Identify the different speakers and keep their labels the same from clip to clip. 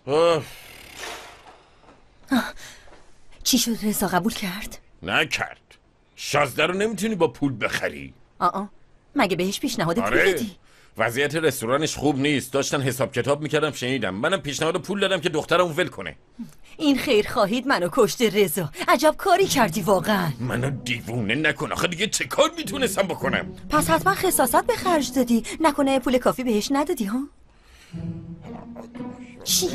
Speaker 1: چی شد؟ رضا قبول کرد؟
Speaker 2: نکرد. شازده رو نمیتونی با پول بخری.
Speaker 1: مگه بهش پیشنهاد پول دادی؟
Speaker 2: وضعیت رستورانش خوب نیست. داشتن حساب کتاب میکردم شنیدم. منم پیشنهاد پول دادم که دخترمو ول کنه.
Speaker 1: این خیر خواهید منو کشته رضا. عجب کاری کردی واقعا.
Speaker 2: منو دیوونه نکن. آخه دیگه چه کار میتونستم بکنم؟
Speaker 1: پس حتما خساست به خرج دادی. نکنه پول کافی بهش ندادی ها؟ چی؟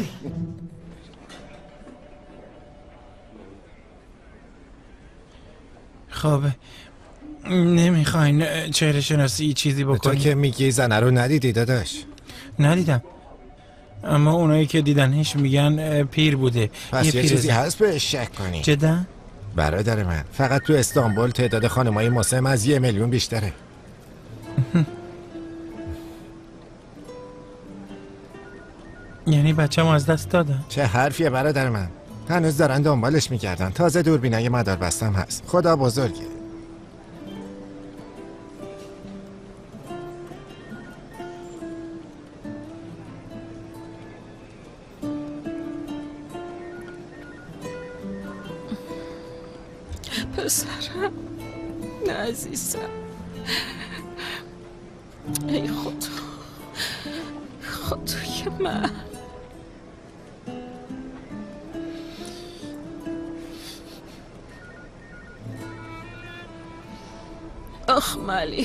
Speaker 3: خب نمیخواین چهره شناسی چیزی بکنی؟
Speaker 4: تو که میگی زنه رو ندیدی داداش؟
Speaker 3: ندیدم، اما اونایی که دیدنش میگن پیر بوده.
Speaker 4: پس یه چیزی هست بهش شک کنی.
Speaker 3: جدا؟
Speaker 4: برادر من فقط تو استانبول تعداد خانمای مسن از 1 میلیون بیشتره.
Speaker 3: یعنی بچه‌مو از دست دادن؟
Speaker 4: چه حرفیه برادر من؟ هنوز دارن دنبالش میگردن. تازه دوربینای مدار بستم هست. خدا بزرگه.
Speaker 5: پسرم، نه عزیزم، ای خدا، خدای من. آخ ملیه،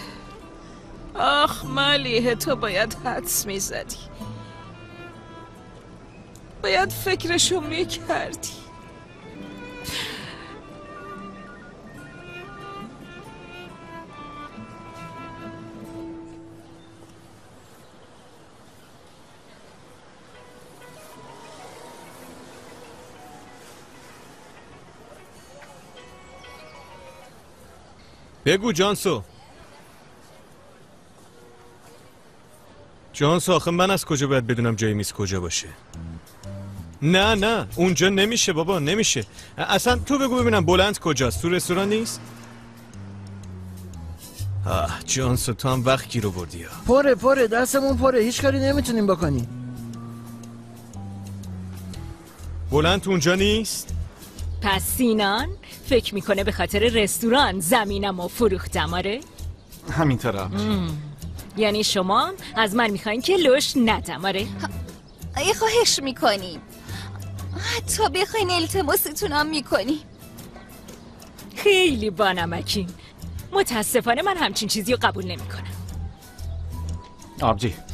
Speaker 5: آخ ملیه، تو باید حدس میزدی، باید فکرشو میکردی.
Speaker 6: بگو جانسو. جانسو آخه من از کجا باید بدونم جای میز کجا باشه؟ نه اونجا نمیشه بابا، نمیشه. اصلا تو بگو ببینم بلند کجاست. تو رستوران نیست؟ جانسو تو هم وقت گیر آوردی ها.
Speaker 7: پره دستمون پره، هیچ کاری نمیتونیم بکنیم.
Speaker 6: بلند تو اونجا نیست؟
Speaker 5: پس سینان فکر میکنه به خاطر رستوران زمینمو فروختم. آره
Speaker 8: همینطوره.
Speaker 5: یعنی شما از من میخواین که لوش ندم؟ آره
Speaker 9: خواهش میکنیم، حتی بخواین التماستونم میکنیم.
Speaker 5: خیلی بانمکین. متاسفانه من همچین چیزی رو قبول نمیکنم.
Speaker 8: آبجی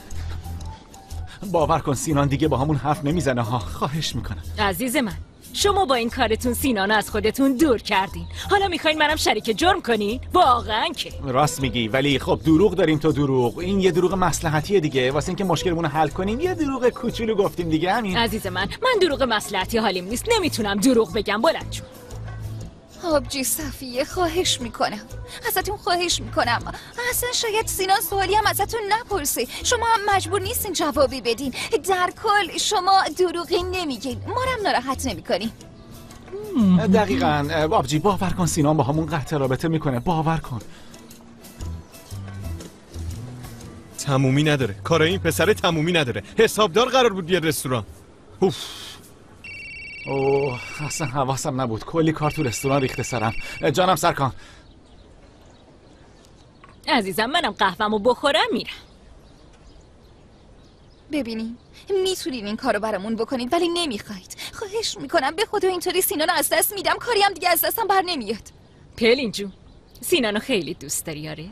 Speaker 8: باور کن سینان دیگه با همون حرف نمیزنه ها. خواهش میکنم
Speaker 5: عزیز من، شما با این کارتون سینانو از خودتون دور کردین. حالا میخواین منم شریک جرم کنین؟ واقعا که
Speaker 8: راست میگی، ولی خب دروغ داریم. تو دروغ، این یه دروغ مصلحتیه دیگه. واسه اینکه مشکلمون رو حل کنیم یه دروغ کوچولو گفتیم دیگه. همین.
Speaker 5: عزیز من دروغ مصلحتی حالیم نیست. نمیتونم دروغ بگم. بلند شو.
Speaker 9: آبجی صفیه، خواهش میکنم ازتون، خواهش میکنم. اصلا شاید سینان سوالی هم ازتون نپرسه. شما هم مجبور نیستین جوابی بدین. در کل شما دروغی نمیگین، ما هم ناراحت نمیکنین.
Speaker 8: دقیقاً آبجی باور کن سینان با همون قطع رابطه میکنه. باور کن.
Speaker 6: تمومی نداره. کار این پسر تمومی نداره. حسابدار قرار بود بیاد رستوران.
Speaker 8: اوه اصلا حواسم نبود. کلی کار تو رستوران ریخته سرم. جانم سرکان.
Speaker 5: عزیزم منم قهوه‌مو بخورم میرم.
Speaker 9: ببینین میتونین این کارو برامون بکنید ولی نمیخواید. خواهش میکنم، به خدا اینطوری سینانو از دست میدم. کاری هم دیگه از دستم بر نمیاد.
Speaker 5: پلین جون، سینانو خیلی دوست داری؟ آره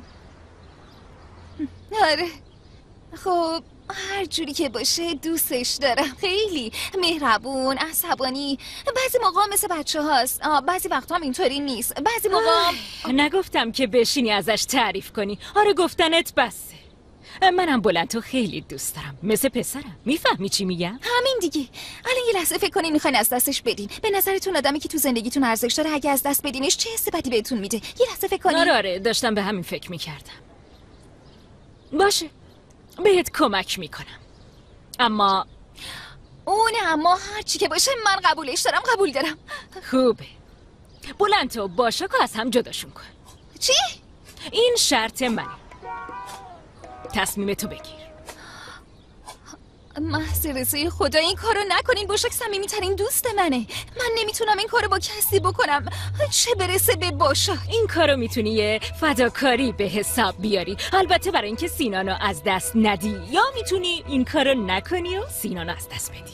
Speaker 9: آره، خب هر جوری که باشه دوستش دارم. خیلی مهربون، عصبانی. بعضی موقع مثل بچه هاست، بعضی وقتا هم اینطوری نیست. بعضی موقع
Speaker 5: نگفتم که بشینی ازش تعریف کنی. آره گفتنت بسه. منم بلندتو خیلی دوست دارم، مثل پسرم. میفهمی چی میگم؟
Speaker 9: همین دیگه. الان یه لحظه فکر کنین میخواین از دستش بدین. به نظرتون آدمی که تو زندگیتون ارزش داره اگه از دست بدینش چه حس بدی بهتون میده؟ یه لحظه فکر کنین.
Speaker 5: آره داشتم به همین فکر میکردم. باشه بهت کمک میکنم، اما
Speaker 9: هر چی که باشه من قبولش دارم. قبول دارم.
Speaker 5: خوبه. بلندتو با شاکو از هم جداشون کن.
Speaker 9: چی؟
Speaker 5: این شرط منه. تصمیم تو بگیر.
Speaker 9: محض رضای خدا این کارو نکنین. باشک صمیمی‌ترین دوست منه. من نمیتونم این کارو با کسی بکنم، چه برسه به باشک.
Speaker 5: این کارو میتونی یه فداکاری به حساب بیاری، البته برای اینکه سینانو از دست ندی، یا میتونی این کارو نکنی و سینانو از دست بدی.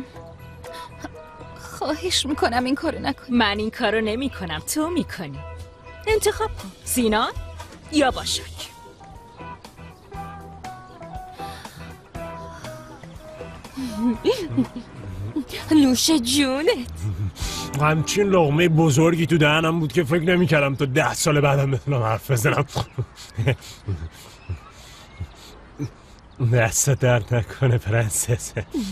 Speaker 9: خواهش میکنم این کارو نکن.
Speaker 5: من این کارو نمیکنم، تو میکنی. انتخاب کن، سینان یا باشک. نوش جونت.
Speaker 10: همچین لقمه بزرگی تو دهنم بود که فکر نمی‌کردم تا 10 سال بعدم بتونم حرف بزنم. دست درد نکنه پرنسس.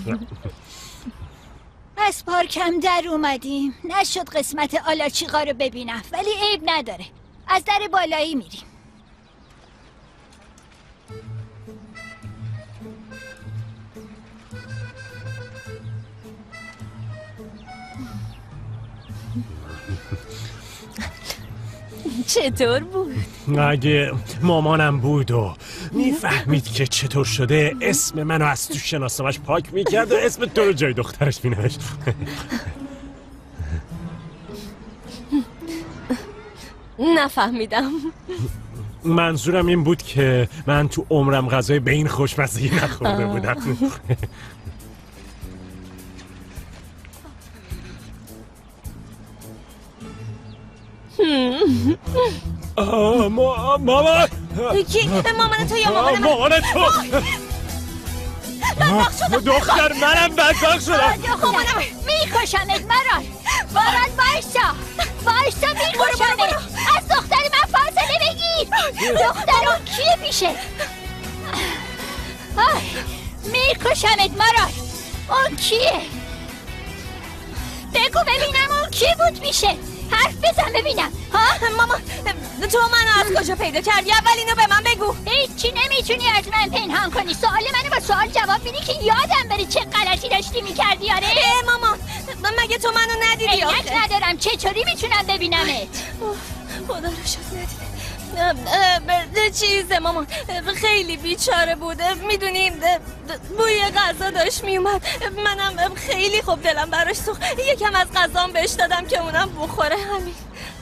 Speaker 11: از پارکم در اومدیم، نشد قسمت آلاچیقا رو ببینم، ولی عیب نداره، از در بالایی میریم.
Speaker 5: چطور بود؟
Speaker 10: اگه مامانم بود و میفهمید که چطور شده اسم منو از تو شناسنامه‌اش پاک میکرد و اسم تو رو جای دخترش مینوشت.
Speaker 1: نفهمیدم.
Speaker 10: منظورم این بود که من تو عمرم غذای به این خوشمزگی نخورده بودم. مامان
Speaker 1: کی؟ مامان تو یا مامان من؟
Speaker 10: مامان تو دختر منم بدبخت شدم.
Speaker 11: مامانم میکشمت مرار. باران وایسا میکشمت. از دختر من فاصله بگیر. دختر اون کیه پیشه؟ میکشمت مرار. اون کیه؟ بگو ببینم اون کی بود پیشه. حرف بزن ببینم.
Speaker 1: ماما تو منو از کجا پیدا کردی؟ اول اینو به من بگو.
Speaker 11: هیچی نمیتونی از من پنهان کنی. سوال منو با سوال جواب میدی که یادم بره چه غلطی داشتی میکردی. آره
Speaker 1: ماما مگه تو منو ندیدی؟
Speaker 11: عینک ندارم، چطوری میتونم ببینمت؟
Speaker 1: خدا رو شکر ندیده. چیزه مامان خیلی بیچاره بوده، میدونیم بوی غذا داشت میومد، منم خیلی خوب دلم براش سوخت، یکم از غذام بهش دادم که اونم بخوره. همین.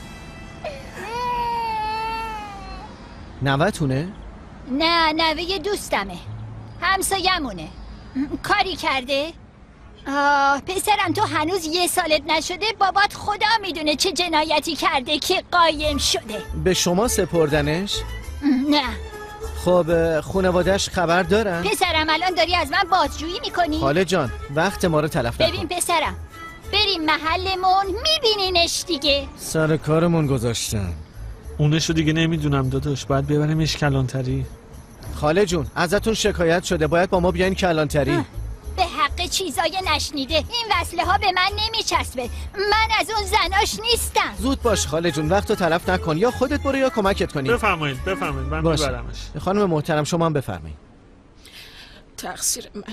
Speaker 7: نوه‌تونه؟
Speaker 11: نه نوه دوستمه، همسایه‌مونه. کاری کرده؟ پسرم تو هنوز 1 سالت نشده، بابات خدا میدونه چه جنایتی کرده که قایم شده.
Speaker 7: به شما سپردنش؟
Speaker 11: نه.
Speaker 7: خب خانواده‌اش خبر دارن؟
Speaker 11: پسرم الان داری از من بازجویی میکنی؟
Speaker 7: خاله جان وقت ما رو تلف نکن.
Speaker 11: ببین پسرم، بریم محلمون میبینینش دیگه.
Speaker 7: سر کارمون گذاشتن.
Speaker 6: اونشو دیگه نمیدونم داداش، باید ببریمش کلانتری.
Speaker 7: خاله جون ازتون شکایت شده، باید با ما بیاین کلانتری.
Speaker 11: به حق چیزای نشنیده این وصله ها به من نمیچسبه، من از اون زناش نیستم.
Speaker 7: زود باش خاله جون، وقت رو تلف نکن، یا خودت برو یا کمکت کنی.
Speaker 6: بفرمایید من میبرمش.
Speaker 7: خانم محترم شما هم بفرمایید.
Speaker 12: تقصیر منه،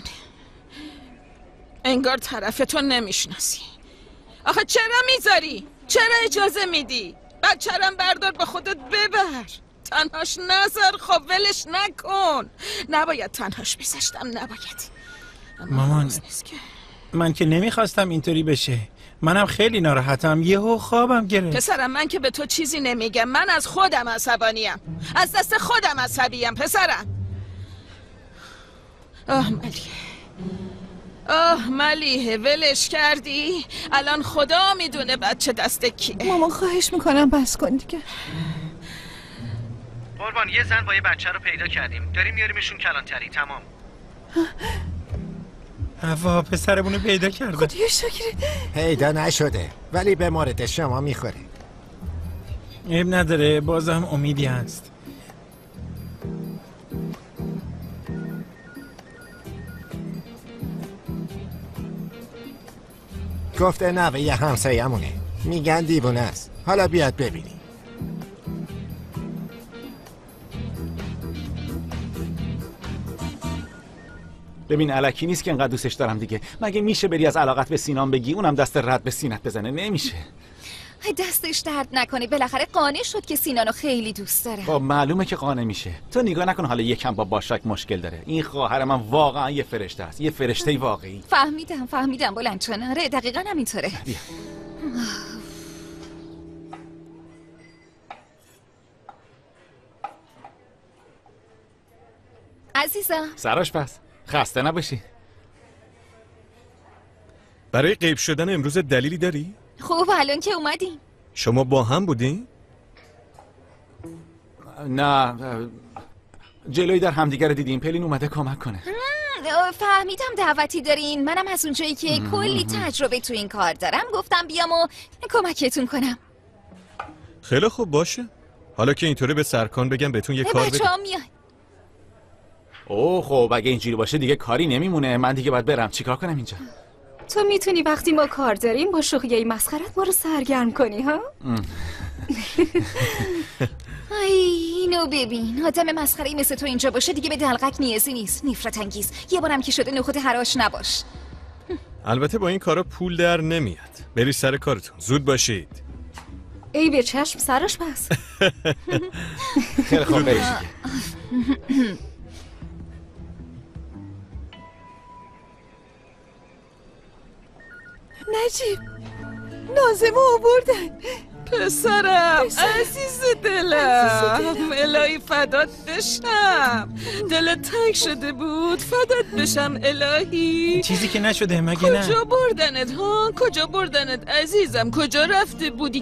Speaker 12: انگار طرفتون نمیشناسی. آخه چرا میذاری؟ چرا اجازه میدی؟ بچه‌رم بردار با خودت ببر، تنهاش نذار. خب ولش نکن. نباید تنهاش میذاشتم، نباید.
Speaker 3: مامان من که نمیخواستم اینطوری بشه، منم خیلی ناراحتم، یهو خوابم گرفت.
Speaker 12: پسرم من که به تو چیزی نمیگم، من از خودم عصبانیم، از دست خودم عصبیم پسرم. ملیحه ولش کردی؟ الان خدا میدونه بچه دست کیه.
Speaker 9: مامان خواهش میکنم بس کن دیگه.
Speaker 7: قربان یه زن با یه بچه رو پیدا کردیم، داریم میاریمشون کلانتری. تمام.
Speaker 3: هوا پسرمونو پیدا کرده.
Speaker 9: خدایا شکر.
Speaker 4: پیدا نشده ولی به مورد شما میخوره.
Speaker 3: عیب نداره، بازم امیدی هست.
Speaker 4: گفته نوه یه همسایه‌مونه، میگن دیوونه است. حالا بیاد ببینی.
Speaker 8: ببین الکی نیست که انقدر دوستش دارم دیگه. مگه میشه بری از علاقت به سینان بگی اونم دست رد به سینت بزنه؟ نمیشه.
Speaker 9: دستش درد نکنه، بالاخره قانع شد که سینانو خیلی دوست داره.
Speaker 8: خب معلومه که قانع میشه. تو نگاه نکن حالا یکم با باشاک مشکل داره. این خواهر من واقعا یه فرشته است، یه فرشته واقعی.
Speaker 9: فهمیدم بلند جان. آره دقیقاً همینطوره. عزیزم
Speaker 8: سراش پس خسته نباشی.
Speaker 6: برای غیب شدن امروز دلیلی داری؟
Speaker 9: خوب الان که اومدیم.
Speaker 6: شما با هم بودین؟
Speaker 8: نه جلوی در همدیگر دیدیم. پلین اومده کمک کنه.
Speaker 9: فهمیدم دعوتی دارین. منم از اونجایی که کلی تجربه تو این کار دارم گفتم بیام و کمکتون کنم.
Speaker 6: خیلی خوب باشه. حالا که اینطوری به سرکان بگم بهتون یه کار بگم.
Speaker 9: بچه‌ها میان.
Speaker 8: اوه خب اگه اینجوری باشه دیگه کاری نمیمونه. من دیگه باید برم. چیکار کنم اینجا؟
Speaker 13: تو میتونی وقتی ما کار داریم با شوخیای مسخرت ما رو سرگرم کنی ها؟
Speaker 9: ای اینو ببین، آدم مسخره‌ای مثل تو اینجا باشه دیگه به دلقک نیازی نیست. نفرت انگیز. یه بارم که شده نخود حراش نباش.
Speaker 6: البته با این کارا پول در نمیاد. برید سر کارتون. زود باشید.
Speaker 13: ای به چشم سرش پس.
Speaker 8: خیلی خوب برید.
Speaker 12: نجیب نازمو آوردن. پسرم عزیز دلم، الهی فدات بشم. دلت تنگ شده بود، فدات بشم الهی.
Speaker 3: چیزی که نشده مگه نه؟
Speaker 12: کجا بردنت ها؟ کجا بردنت عزیزم؟ کجا رفته بودی؟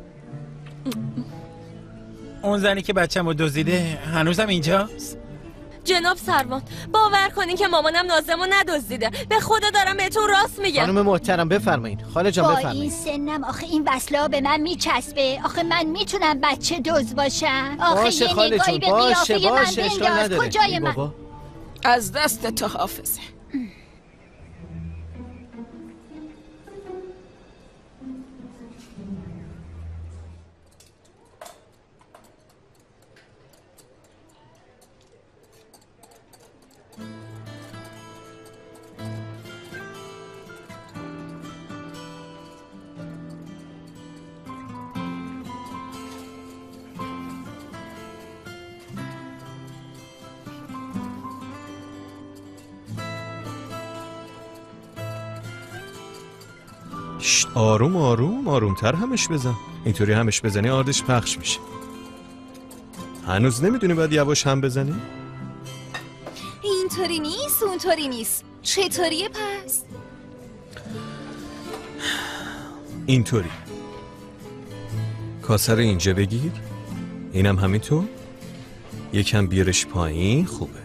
Speaker 3: اون زنی که بچه‌مو دزدیده هنوزم اینجاست؟
Speaker 1: جناب سروان باور کنین که مامانم نازمو ندزدیده. به خدا دارم بهتون راست میگم.
Speaker 7: خانم محترم بفرمایید. خاله جان
Speaker 11: با
Speaker 7: بفرمایید.
Speaker 11: این سنم آخه این وصله به من میچسبه. آخه من میتونم بچه دزد باشم؟ آخه
Speaker 7: باشه
Speaker 11: یه
Speaker 7: خاله
Speaker 11: نگاهی
Speaker 7: جون،
Speaker 11: به قیافه من
Speaker 7: باشه اشکال
Speaker 11: بنداز.
Speaker 7: نداره.
Speaker 11: کجای من؟
Speaker 7: بابا.
Speaker 12: از دست تو حافظه.
Speaker 6: آروم آروم آرومتر همش بزن. اینطوری همش بزنی آردش پخش میشه. هنوز نمیدونی باید یواش هم بزنی؟
Speaker 9: اینطوری نیست اونطوری نیست. چطوریه پس؟
Speaker 6: اینطوری. کاسه رو اینجا بگیر. اینم همینطور. یکم بیارش پایین. خوبه.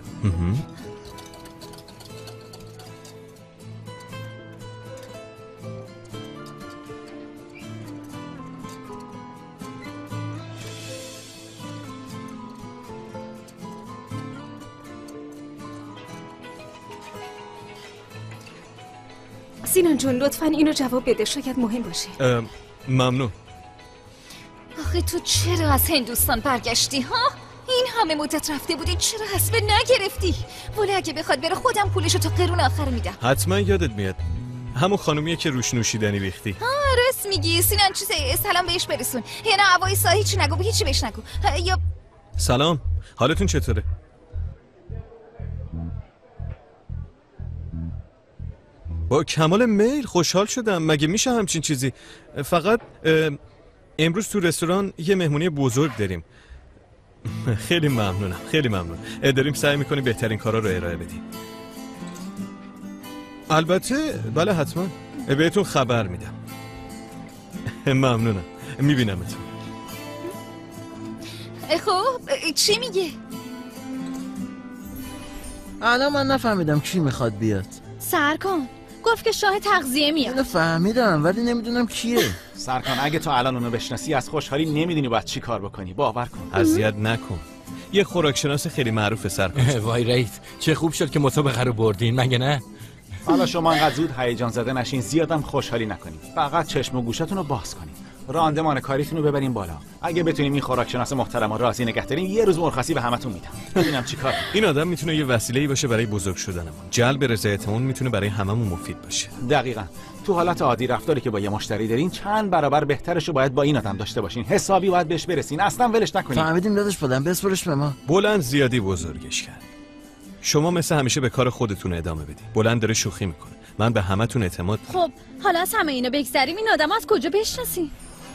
Speaker 13: سینان جون لطفاً اینو جواب بده، شاید مهم باشه.
Speaker 6: ممنون.
Speaker 9: آخه تو چرا از هندوستان برگشتی ها؟ این همه مدت رفته بودی چرا حسبه نگرفتی؟ ولی اگه بخواد بره خودم پولشو تا قرون آخر میدم.
Speaker 6: حتما یادت میاد همون خانومیه که روش نوشیدنی ریختی.
Speaker 9: راست میگی. سینان چیزه سلام بهش برسون. یا نه هوایسا هیچی نگو، هیچی بهش نگو. یا
Speaker 6: سلام، حالتون چطوره؟ با کمال میل خوشحال شدم. مگه میشه همچین چیزی؟ فقط امروز تو رستوران یه مهمونی بزرگ داریم. خیلی ممنونم، خیلی ممنون. داریم سعی میکنیم بهترین کارا رو ارائه بدیم. البته بله حتما بهتون خبر میدم. ممنونم، میبینمتون.
Speaker 9: خب چی میگه؟
Speaker 7: الان من نفهمیدم کی میخواد بیاد.
Speaker 5: سرکان گفت که شاه تغذیه میاد.
Speaker 7: اینو فهمیدم ولی نمیدونم کیه.
Speaker 8: سرکان اگه تو الان اونو بشناسی از خوشحالی نمیدونی باید چی کار بکنی. باور کن.
Speaker 6: اذیت نکن. یه خوراکشناس خیلی معروف سرکان.
Speaker 14: وای رئیس چه خوب شد که مسابقه رو بردین مگه نه؟
Speaker 8: حالا شما انقدر زود هیجان زده نشین، زیادم خوشحالی نکنید. فقط چشم و گوشتون رو باز کنید. راندمان کاریتون رو ببریم بالا. اگه بتونیم این خوراکشناس محترم رو راضی نگه داریم یه روز مرخصی به همتون میدم. ببینم چیکار.
Speaker 6: این آدم میتونه یه وسیله‌ای باشه برای بزرگ شدنمون. جلب رضایتمون میتونه برای هممون مفید باشه.
Speaker 8: دقیقاً. تو حالت عادی رفتاری که با یه مشتری دارین چند برابر بهترشو باید با این آدم داشته باشین. حسابی باید بهش برسین. اصلا ولش نکنین.
Speaker 7: فهمیدیم داداش بدن بسپرش به ما.
Speaker 6: بلند زیادی بزرگش کرد. شما مثل همیشه به کار خودتون ادامه بدید. بلند داره شوخی میکنه. من به همتون اعتماد دارم.
Speaker 1: خب حالا از همه اینو بگذریم، این آدم از کجا بشناسی؟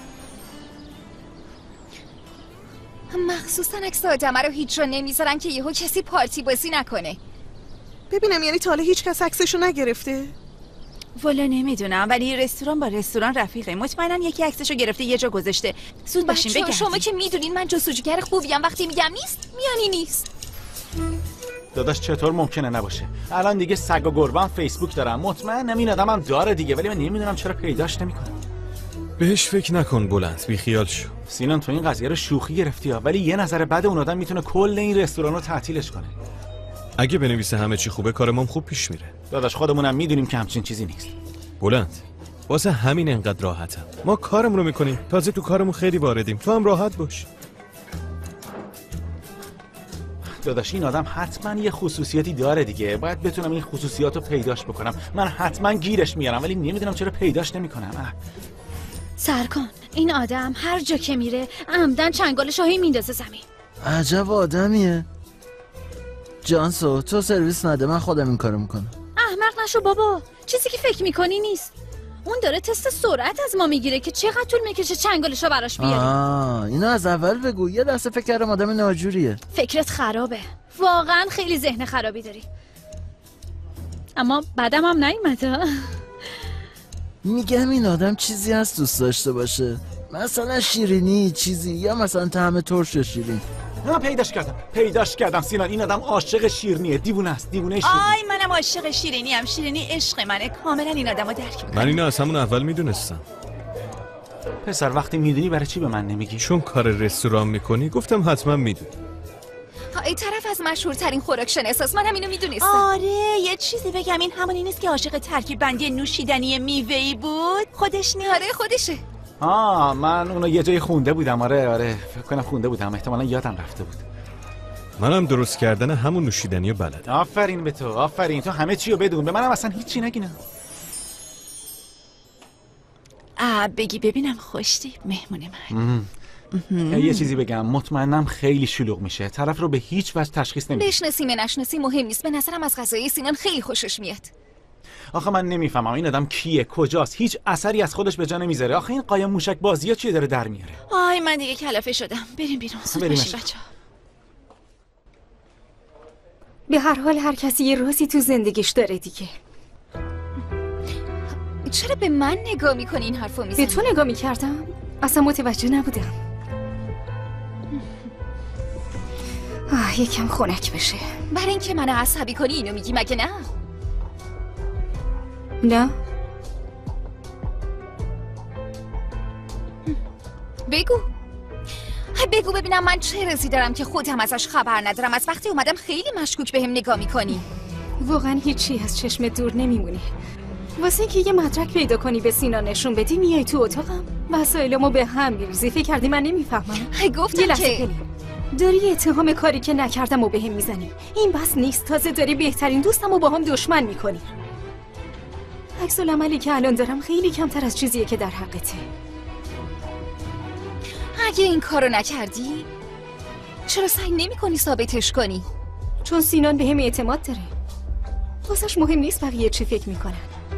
Speaker 9: مخصوصا عکس آدمه رو هیچ جا نمیذارن که یهو کسی پارتی بازی نکنه.
Speaker 12: ببینم یعنی تا حالا هیچ کس عکسشو نگرفته؟
Speaker 15: والا نمیدونم، ولی رستوران با رستوران رفیقه. مطمئنم یکی عکسشو گرفته یه جا گذاشته. زود باشین بگردیم.
Speaker 9: شما که میدونین من جستجوگر خوبیم، وقتی میگم نیست میانی نیست.
Speaker 8: داداش چطور ممکنه نباشه؟ الان دیگه سگ و گربه فیسبوک دارم. مطمئنم این آدمم داره دیگه، ولی من نمیدونم چرا پیداش نمیکنه.
Speaker 6: بهش فکر نکن بلند، بی خیال شو.
Speaker 8: سینان تو این قضیه رو شوخی گرفتی ها، ولی یه نظر بد اون آدم میتونه کل این رستوران رو تعطیلش کنه.
Speaker 6: اگه بنویسه همه چی خوبه کار ما خوب پیش میره.
Speaker 8: داداش خودمونم میدونیم که همچین چیزی نیست.
Speaker 6: بلند، واسه همین انقدر راحتم. ما کارمون رو میکنیم، تازه تو کارمون خیلی واردیم. تو هم راحت باش.
Speaker 8: داداش این آدم حتما یه خصوصیاتی داره دیگه، باید بتونم این خصوصیات رو پیداش بکنم. من حتما گیرش میارم، ولی نمیدونم چرا پیداش نمیکنم.
Speaker 1: سرکان، این آدم هر جا که میره عمدن چنگال شاهی میندازه زمین.
Speaker 7: عجب آدمیه. جانسو تو سرویس نده، من خودم این کارو میکنم.
Speaker 1: احمق نشو بابا، چیزی که فکر میکنی نیست. اون داره تست سرعت از ما میگیره که چقدر طول میکشه چنگالشو براش بیاریم.
Speaker 7: اینو از اول بگو، یه دسته فکر کردم آدم ناجوریه.
Speaker 1: فکرت خرابه، واقعا خیلی ذهن خرابی داری. اما بعدم هم نیومده.
Speaker 7: میگم این آدم چیزی هست دوست داشته باشه، مثلا شیرینی چیزی، یا مثلا طعم ترش شیرین.
Speaker 8: من پیداش کردم سینان. این آدم عاشق شیرینیه، دیوونه است، دیوونه شیرینی.
Speaker 15: آی منم عاشق شیرینی ام. شیرینی عشق منه. کاملا این آدمو درک میکنم.
Speaker 6: من اینو از همون اول میدونستم.
Speaker 8: پسر وقتی میدونی برای چی به من نمیگی؟
Speaker 6: چون کار رستوران میکنی گفتم حتما میدونی.
Speaker 9: این طرف از مشهورترین خوراکشناس، من هم اینو میدونستم.
Speaker 15: آره یه چیزی بگم، این همونی نیست که عاشق ترکیب بندی نوشیدنی میوه‌ای بود؟ خودش نیست؟
Speaker 9: آره خودشه.
Speaker 8: من اونو یه جای خونده بودم. آره فکر کنم خونده بودم، احتمالاً یادم رفته بود.
Speaker 6: منم درست کردن همون نوشیدنیو بلدم.
Speaker 8: آفرین به تو، آفرین. تو همه چی رو بدون، به منم اصلا هیچی نگینا.
Speaker 15: بگی ببینم خوشتی مهمون من.
Speaker 8: یه چیزی بگم، مطمئنم خیلی شلوغ میشه. طرف رو به هیچ وجه تشخیص نمیدم.
Speaker 9: بشناسی نشناسی مهم نیست. به نظرم از غذای سینان خیلی خوشش میاد.
Speaker 8: آخه من نمیفهمم این آدم کیه، کجاست، هیچ اثری از خودش به جا نمیذاره. آخه این قایم موشک بازی‌ها چیه داره در میاره؟
Speaker 15: آی من دیگه کلافه شدم. بریم بیرون. زود باشین بچه‌ها.
Speaker 13: به هر حال هر کسی یه رازی تو زندگیش داره دیگه.
Speaker 9: چرا به من نگاه میکنی این حرفو میزنی؟
Speaker 13: به تو نگاه میکردم؟ اصلا متوجه نبودم. یکم خنک بشه.
Speaker 9: برای اینکه منو عصبی کنی اینو میگی مگه نه؟
Speaker 13: نه.
Speaker 9: بگو ببینم من چه رازی دارم که خودم ازش خبر ندارم. از وقتی اومدم خیلی مشکوک بهم نگاه میکنی.
Speaker 13: واقعا هیچی از چشم دور نمیمونه. واسه اینکه یه مدرک پیدا کنی به سینا نشون بدی میای تو اتاقم، وسایلمو به هم میریزی. فکر کردی من نمیفهمم؟
Speaker 9: گفتم که
Speaker 13: داری اتهام کاری که نکردم و بهم میزنی. این بس نیست، تازه داری بهترین دوستمو با هم دشمن میکنی. عکس العملی که الان دارم خیلی کمتر از چیزیه که در حقته.
Speaker 9: اگه این کارو نکردی چرا سعی نمی‌کنی ثابتش کنی؟
Speaker 13: چون سینان بهم اعتماد داره. واسش مهم نیست بقیه چی فکر میکنن.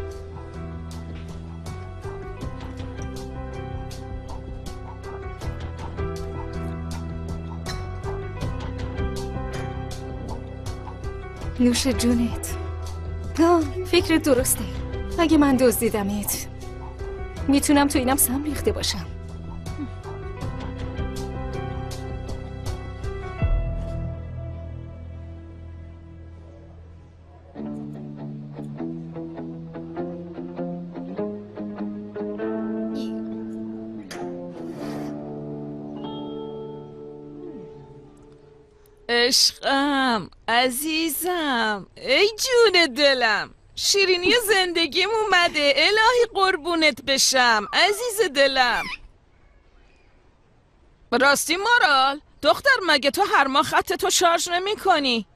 Speaker 13: نوش جونت. فکرت درسته. اگه من دزدیدمت میتونم تو اینم سم ریخته باشم.
Speaker 12: عشقم، عزیزم، ای جون دلم، شیرینی زندگیم اومده. الهی قربونت بشم عزیز دلم. راستی مارال دختر، مگه تو هر ماه خط تو شارژ نمی کنی؟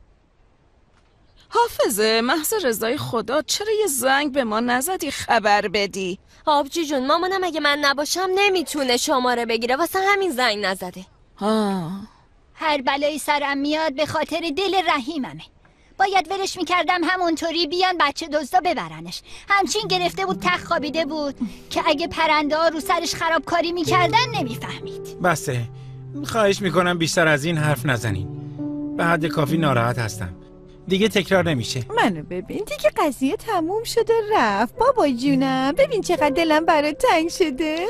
Speaker 12: حافظه، محض رضای خدا چرا یه زنگ به ما نزدی خبر بدی؟
Speaker 1: آبجی جون، مامانم اگه من نباشم نمیتونه شماره بگیره، واسه همین زنگ نزده.
Speaker 11: هر بلایی سرم میاد به خاطر دل رحیممه. باید ولش میکردم همونطوری بیان بچه دزدا ببرنش. همچین گرفته بود تخت خوابیده بود که اگه پرنده ها رو سرش خرابکاری میکردن نمیفهمید.
Speaker 3: بسه، خواهش میکنم بیشتر از این حرف نزنین. به حد کافی ناراحت هستم. دیگه تکرار نمیشه.
Speaker 16: منو ببین، دیگه قضیه تموم شده رفت. بابا جونم، ببین چقدر دلم برات تنگ شده.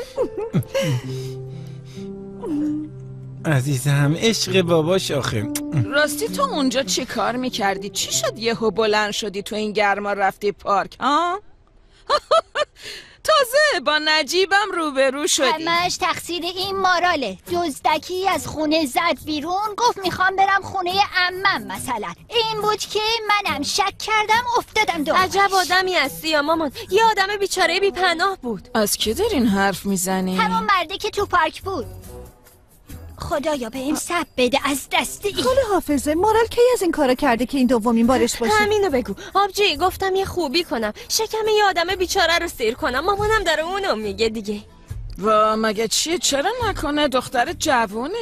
Speaker 3: عزیزم، عشق باباش آخه.
Speaker 12: راستی تو اونجا چی کار میکردی؟ چی شد یهو بلند شدی تو این گرما رفتی پارک ها؟ تازه با نجیبم روبرو شدی.
Speaker 11: همش تقصیر این ماراله. دزدکی از خونه زد بیرون، گفت میخوام برم خونه عمم مثلا. این بود که منم شک کردم افتادم دو.
Speaker 1: عجب آدمی هستی یا مامان، یه آدم بیچاره بی پناه بود.
Speaker 12: از کی دارین حرف میزنی؟
Speaker 11: همون مرده که تو پارک بود. خدایا به این سب بده از دست این.
Speaker 16: خاله حافظه، مارال کی از این کارا کرده که این دومین بارش باشه؟
Speaker 1: همینو بگو. آبجی، گفتم یه خوبی کنم، شکم یه آدم بیچاره رو سیر کنم. مامانم داره اونو میگه دیگه.
Speaker 12: و مگه چیه؟ چرا نکنه؟ دختر جوونه.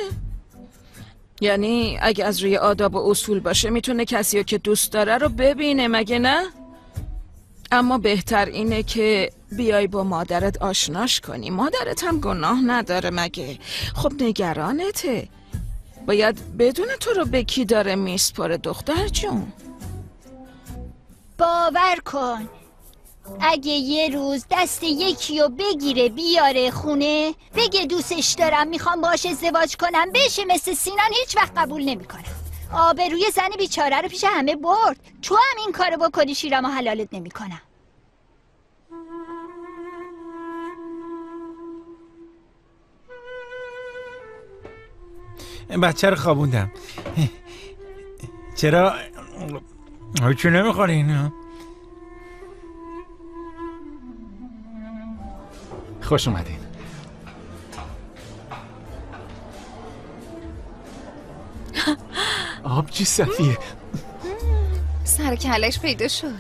Speaker 12: یعنی اگه از روی آداب و اصول باشه میتونه کسی که دوست داره رو ببینه، مگه نه؟ اما بهتر اینه که بیای با مادرت آشناش کنی. مادرت هم گناه نداره مگه؟ خب نگرانته. باید بدون تو رو به کی داره میسپاره دختر جون.
Speaker 11: باور کن اگه یه روز دست یکی رو بگیره بیاره خونه، بگه دوستش دارم میخوام باهاش ازدواج کنم، بشه مثل سینان، هیچ وقت قبول نمیکنم. آبروی زن بیچاره رو پیش همه برد. تو هم این کارو بکنی شیرم و حلالت نمیکنم.
Speaker 3: بچه رو خوابوندم. چرا؟ چون نمیخوره اینا؟
Speaker 8: خوش اومدین. آبجی صفیه.
Speaker 9: سر کلش پیدا شد.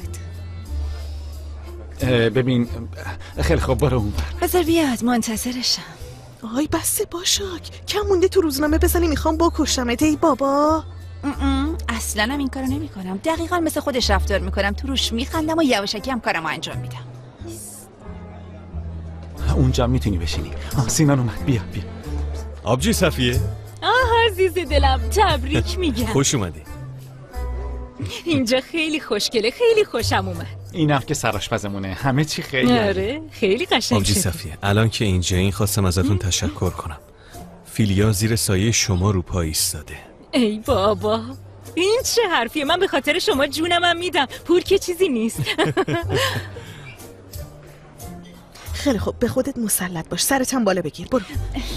Speaker 8: ببین خیلی خوب، برو اون بر.
Speaker 15: بذار بیاد، منتظرشم.
Speaker 16: آی بسه باشاک، کم مونده تو روزنامه بزنی میخوام بکشمت. ای بابا،
Speaker 15: اصلا هم این کارو نمی کنم. دقیقا مثل خودش رفتار میکنم. تو روش میخندم و یواشکی هم کارمو انجام میدم.
Speaker 8: اونجا میتونی بشینی. سینان اومد، بیا.
Speaker 6: آبجی صفیه.
Speaker 5: عزیز دلم، تبریک میگم.
Speaker 6: خوش اومدی.
Speaker 5: اینجا خیلی خوشگله، خیلی خوشم اومد.
Speaker 8: اینم که سرآشپزمونه، همه چی خیلی
Speaker 5: آره، خیلی قشنگ.
Speaker 6: آبجی صفیه، الان که اینجا این خواستم ازتون تشکر کنم. فیلیا زیر سایه شما رو پا ایستاده.
Speaker 5: ای بابا، این چه حرفیه؟ من به خاطر شما جونمم میدم. پول که چیزی نیست.
Speaker 16: خیلی خوب، به خودت مسلط باش، سرت هم بالا بگیر. برو.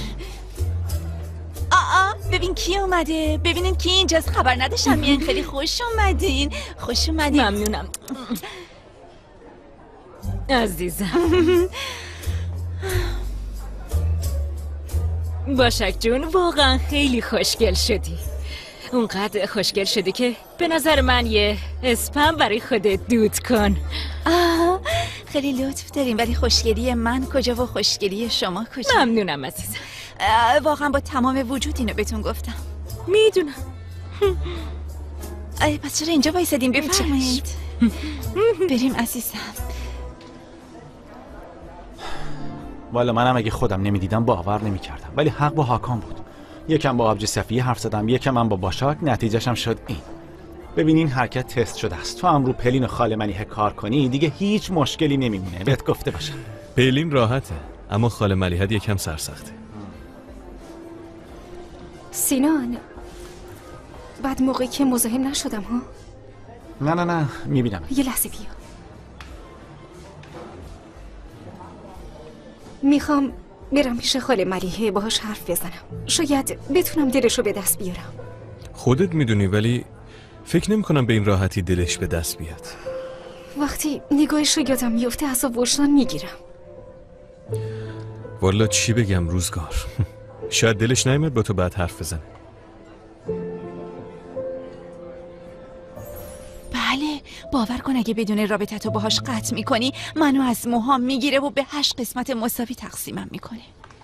Speaker 15: ببین کی اومده، ببینین کی اینجاست. خبر نداشتم میان. خیلی خوش اومدین. خوش اومدین.
Speaker 5: ممنونم عزیزم. باشک جون، واقعا خیلی خوشگل شدی. اونقدر خوشگل شدی که به نظر من یه اسپم برای خودت دود کن.
Speaker 15: خیلی لطف داریم، ولی خوشگلی من کجا و خوشگلی شما کجا؟
Speaker 5: ممنونم عزیزم.
Speaker 15: واقعا با تمام وجود اینو بهتون گفتم.
Speaker 5: میدونم.
Speaker 15: پس چرا اینجا وایسادین؟ بفرمایید. بریم عزیزم.
Speaker 8: والا منم اگه خودم نمیدیدم باور نمیکردم، ولی حق با هاکان بود. یکم با آبجی صفیه حرف زدم، یکم من با باشاک، نتیجهشم شد این. ببین این حرکت تست شده است. تو هم رو پلین و خاله ملیحه کار کنی دیگه هیچ مشکلی نمیمونه. بهت گفته باشم.
Speaker 6: پلین راحته، اما خاله ملیحه یکم سرسخته.
Speaker 13: سینان، بعد موقعی که مزاحم نشدم ها؟
Speaker 8: نه میبینم.
Speaker 13: یه لحظه بیا. میخوام برم پیش خاله ملیحه باهاش حرف بزنم. شاید بتونم دلشو به دست بیارم.
Speaker 6: خودت میدونی، ولی فکر نمی کنم به این راحتی دلش به دست بیاد.
Speaker 13: وقتی نگاهش رو یادم میفته عصب وجدان میگیرم.
Speaker 6: والا چی بگم روزگار. شاید دلش نیامد با تو بعد حرف بزن.
Speaker 15: بله، باور کن اگه بدون رابطتو باهاش قطع میکنی منو از موهام میگیره و به 8 قسمت مساوی تقسیمم میکنه.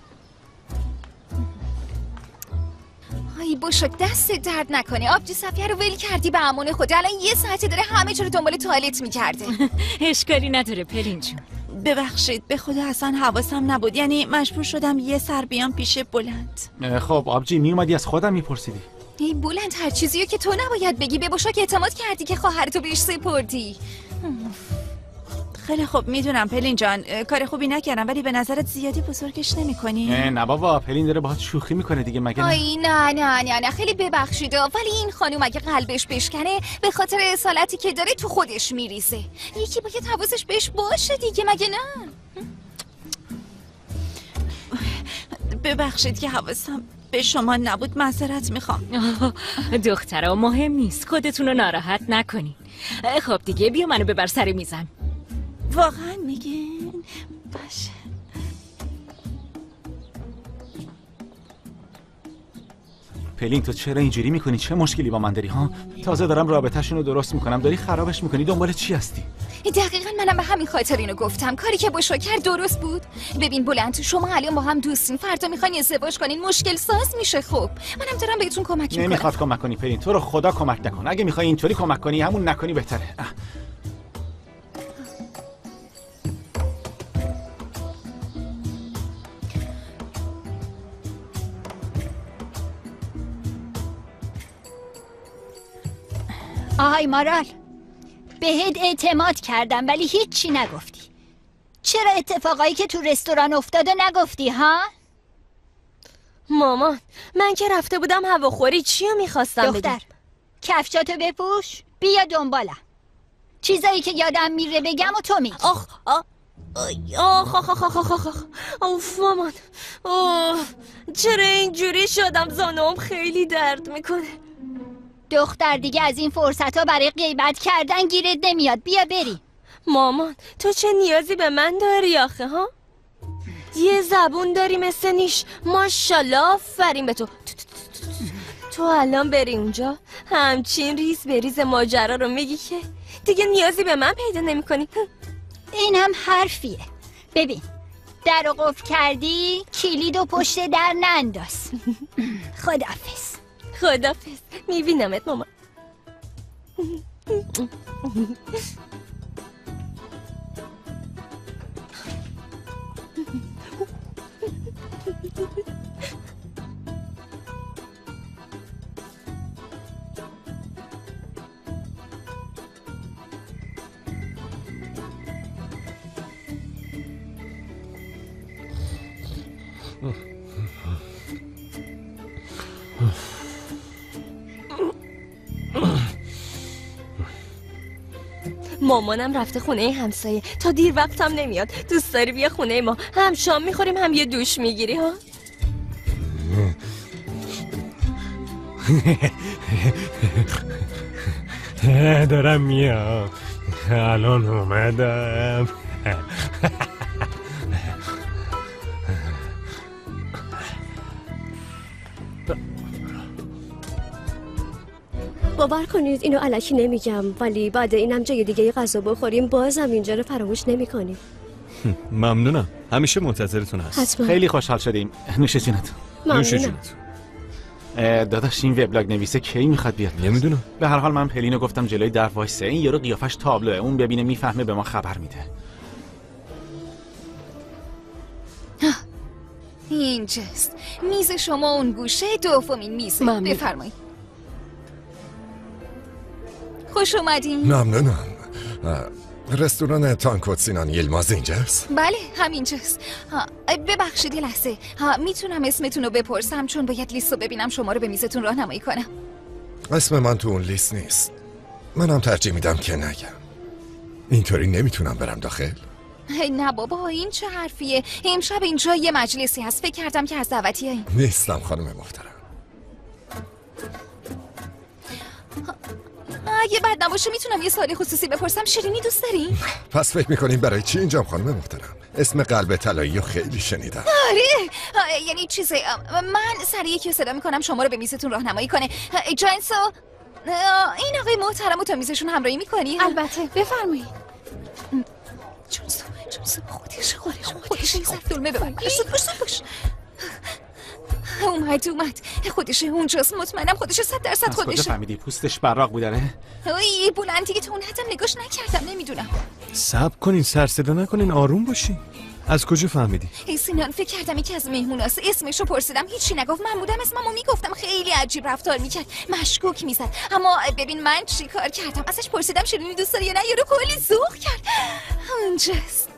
Speaker 9: ای باشک دست درد نکنه. آبجی صفیه رو ول کردی به امان خود. الان یه ساعته داره همه جا رو دنبال توالت میکرده.
Speaker 5: اشکالی نداره پلین جون.
Speaker 15: ببخشید به خدا اصلا حواسم نبود، یعنی مجبور شدم یه سر بیام پیش بلند.
Speaker 8: خب آبجی میومدی از خودم میپرسیدی.
Speaker 9: ای بلند، هر چیزیو که تو نباید بگی. به باشک اعتماد کردی که خواهرتو بهش سپردی.
Speaker 15: خیلی خوب میدونم پلین جان کار خوبی نکردم، ولی به نظرت زیادی بزرگش نمیکنی؟
Speaker 8: نه بابا، پلین داره باهات شوخی میکنه دیگه، مگه نه؟
Speaker 9: آی نه خیلی ببخشید، ولی این خانوم اگه قلبش بشکنه به خاطر اصالتی که داره تو خودش میریزه. یکی باید حواسش بهش باشه دیگه، مگه نه؟
Speaker 15: ببخشید که حواسم به شما نبود، معذرت میخوام.
Speaker 5: دخترها مهم نیست، خودتون رو ناراحت نکنین. خب دیگه بیا منو ببر سر میزم.
Speaker 15: واقعا میگین؟ باشه.
Speaker 8: پلین تو چرا اینجوری میکنی؟ چه مشکلی با من داری ها؟ تازه دارم رابطه‌شون رو درست میکنم، داری خرابش میکنی. دنبال چی هستی؟
Speaker 9: دقیقاً منم به همین خاطر اینو گفتم. کاری که باشو کرد درست بود. ببین بلند، شما الان با هم دوستین، فردا میخواین ازدواج کنین، مشکل ساز میشه. خب منم دارم بهتون کمک میکنم.
Speaker 8: نمیخواد کمک کنی پلین، تو رو خدا کمک نکن. اگه میخوای اینطوری کمک کنی همون نکنی بهتره.
Speaker 11: آهای مارال، بهت اعتماد کردم ولی هیچی نگفتی. چرا اتفاقایی که تو رستوران افتاده نگفتی ها؟
Speaker 1: مامان، من که رفته بودم هواخوری چیو میخواستم بگم؟
Speaker 11: دختر، کفشاتو بپوش، بیا دنبالم. چیزایی که یادم میره بگم و تو میگی.
Speaker 1: آخ اوف مامان، چرا اینجوری شدم؟ زانوام خیلی درد میکنه.
Speaker 11: دختر دیگه از این فرصت ها برای غیبت کردن گیرت نمیاد. بیا بری.
Speaker 1: مامان تو چه نیازی به من داری آخه ها؟ یه زبون داری مثل نیش، ماشالله، آفرین به تو. تو الان بری اونجا همچین ریز به ریز ماجرا رو میگی که دیگه نیازی به من پیدا نمی کنی.
Speaker 11: این هم حرفیه. ببین، در رو قفل کردی کلید و پشت در ننداز. خداحافظ.
Speaker 1: خداحافظ. میبینمت مامان. مامانم رفته خونه همسایه، تا دیر وقتم نمیاد. دوست داری بیا خونه ما، هم شام میخوریم هم یه دوش میگیری ها؟
Speaker 10: دارم میام، الان اومدم.
Speaker 17: باور کنید اینو الکی نمیگم، ولی بعد اینم جای دیگه غذا بخوریم بازم اینجا رو فراموش نمی‌کنیم.
Speaker 6: ممنونم، همیشه منتظرتون هست.
Speaker 17: حتما.
Speaker 8: خیلی خوشحال شدیم. نوش جونتون.
Speaker 6: نوش جونتون.
Speaker 8: داداش این وبلاگ نویسه کی میخواد بیاد؟
Speaker 6: نمیدونم.
Speaker 8: به هر حال من پلینو گفتم جلوی در وایسه، این یارو قیافش تابلوه، اون ببینه میفهمه به ما خبر میده.
Speaker 9: اینجاست میز شما، اون گوشه دومین میز. بفرمایید. خوش اومدین.
Speaker 4: ممنونم. رستوران تانکوت سینان یلماز اینجاست؟
Speaker 9: بله همینجاست. ببخشید یه لحظه، میتونم اسمتون رو بپرسم؟ چون باید لیست رو ببینم شما رو به میزتون راهنمایی کنم.
Speaker 4: اسم من تو اون لیست نیست. منم ترجیح میدم که نگم. اینطوری نمیتونم برم داخل.
Speaker 9: نه بابا، این چه حرفیه؟ امشب اینجا یه مجلسی هست، فکر کردم که از دعوتی هایی.
Speaker 4: نیستم خانم محترم.
Speaker 9: اگه بد نباشه میتونم یه سوالی خصوصی بپرسم؟ شیرینی دوست داری؟
Speaker 4: پس فکر میکنیم برای چی اینجام خانم محترم؟ اسم قلب طلایی رو خیلی شنیدم.
Speaker 9: آره یعنی چیزی من سریع یکی صدا میکنم شما رو به میزتون راهنمایی کنه. جانسو این آقای محترم رو تا میزشون همراهی میکنی؟
Speaker 13: البته بفرمایید.
Speaker 9: جانسو خودش این سر دلمه ببر. باش اومد خودشه اونجاست. مطمئنم خودشه 100% خودشه.
Speaker 8: کجا فهمیدی؟ پوستش براق بود داره؟
Speaker 9: اوی بلندی که تو اون حدم نگاش نکردم نمیدونم.
Speaker 6: صبر کنین، سر صدا نکنین، آروم باشین. از کجا فهمیدی؟
Speaker 9: ای سینان فکر کردم یکی از مهموناست. اسمشو پرسیدم هیچی نگفت. من بودم اسممو میگفتم. خیلی عجیب رفتار میکرد، مشکوک میزد. اما ببین من چی کار کردم؟ ازش پرسیدم شیرینی دوست داری یا نه؟ یارو کلی ذوق کرد. اونجاست.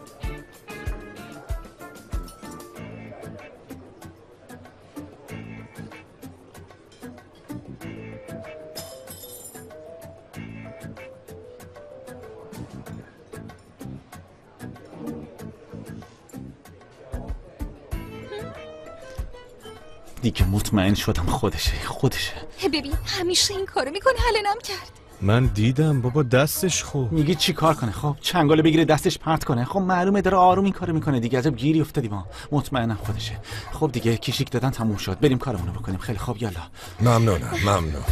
Speaker 8: دیگه مطمئن شدم خودشه.
Speaker 9: ببین همیشه این کارو میکنه، حلنم کرد.
Speaker 6: من دیدم بابا دستش خوب.
Speaker 8: میگی چی کار کنه؟ خب چنگاله بگیره دستش پرت کنه؟ خب معلومه داره آروم این کارو میکنه دیگه. عجب گیری افتادی ما. مطمئنم خودشه. خب دیگه کیشیک دادن تموم شد، بریم کارمونو بکنیم. خیلی خوب یالا.
Speaker 4: ممنون.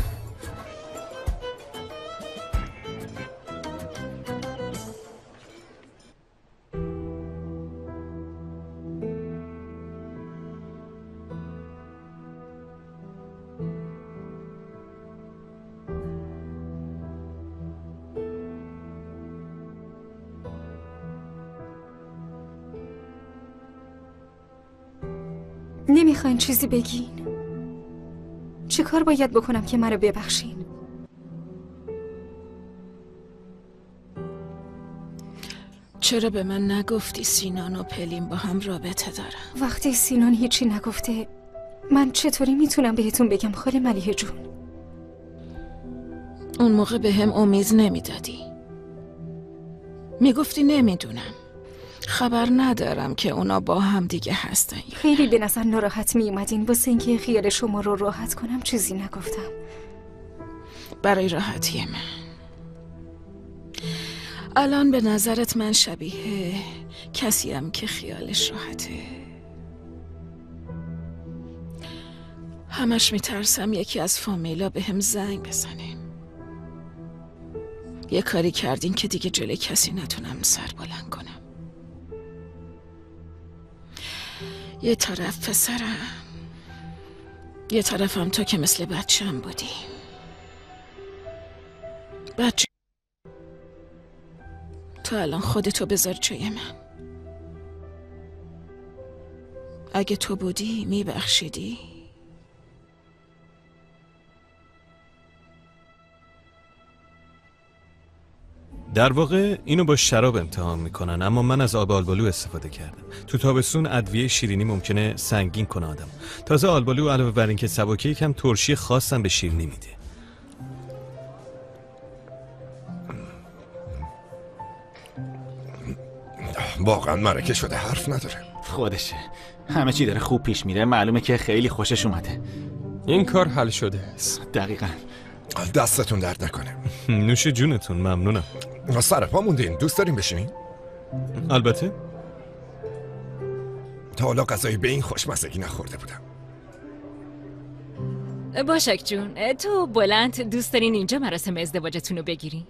Speaker 13: نمیخواین چیزی بگین؟ چه کار باید بکنم که منو ببخشین؟
Speaker 12: چرا به من نگفتی سینان و پلین با هم رابطه دارن؟
Speaker 13: وقتی سینان هیچی نگفته من چطوری میتونم بهتون بگم خاله ملیحه جون؟
Speaker 12: اون موقع به هم امید نمیدادی. میگفتی نمیدونم، خبر ندارم که اونا با هم دیگه هستن.
Speaker 13: خیلی به نظر ناراحت می اومدین. واسه اینکه خیال شما رو راحت کنم چیزی نگفتم.
Speaker 12: برای راحتی من الان به نظرت من شبیه کسیم که خیالش راحته؟ همش میترسم یکی از فامیلا به هم زنگ بزنه. یه کاری کردین که دیگه جلوی کسی نتونم سر بلند کنم. یه طرف پسرم، یه طرفم تو که مثل بچه‌م بودی. بچه تو الان خودتو بذار جای من. اگه تو بودی میبخشیدی؟
Speaker 6: در واقع اینو با شراب امتحان میکنن، اما من از آب آلبالو استفاده کردم. تو تابستون ادویه شیرینی ممکنه سنگین کنه آدم. تازه آلبالو علاوه بر اینکه سبکه یکم ترشی خاصم به شیرینی میده.
Speaker 4: واقعا مرکه شده، حرف نداره.
Speaker 8: خودشه، همه چی داره خوب پیش میره. معلومه که خیلی خوشش اومده.
Speaker 14: این کار حل شده است.
Speaker 8: دقیقاً.
Speaker 4: دستتون درد نکنه.
Speaker 6: نوش جونتون، ممنونم.
Speaker 4: سر پا موندین، دوست داریم بشینین؟
Speaker 6: البته.
Speaker 4: تا حالا غذایی به این خوشمزگی نخورده بودم.
Speaker 5: باشک جون، تو بلند دوست دارین اینجا مراسم ازدواجتون رو بگیرین؟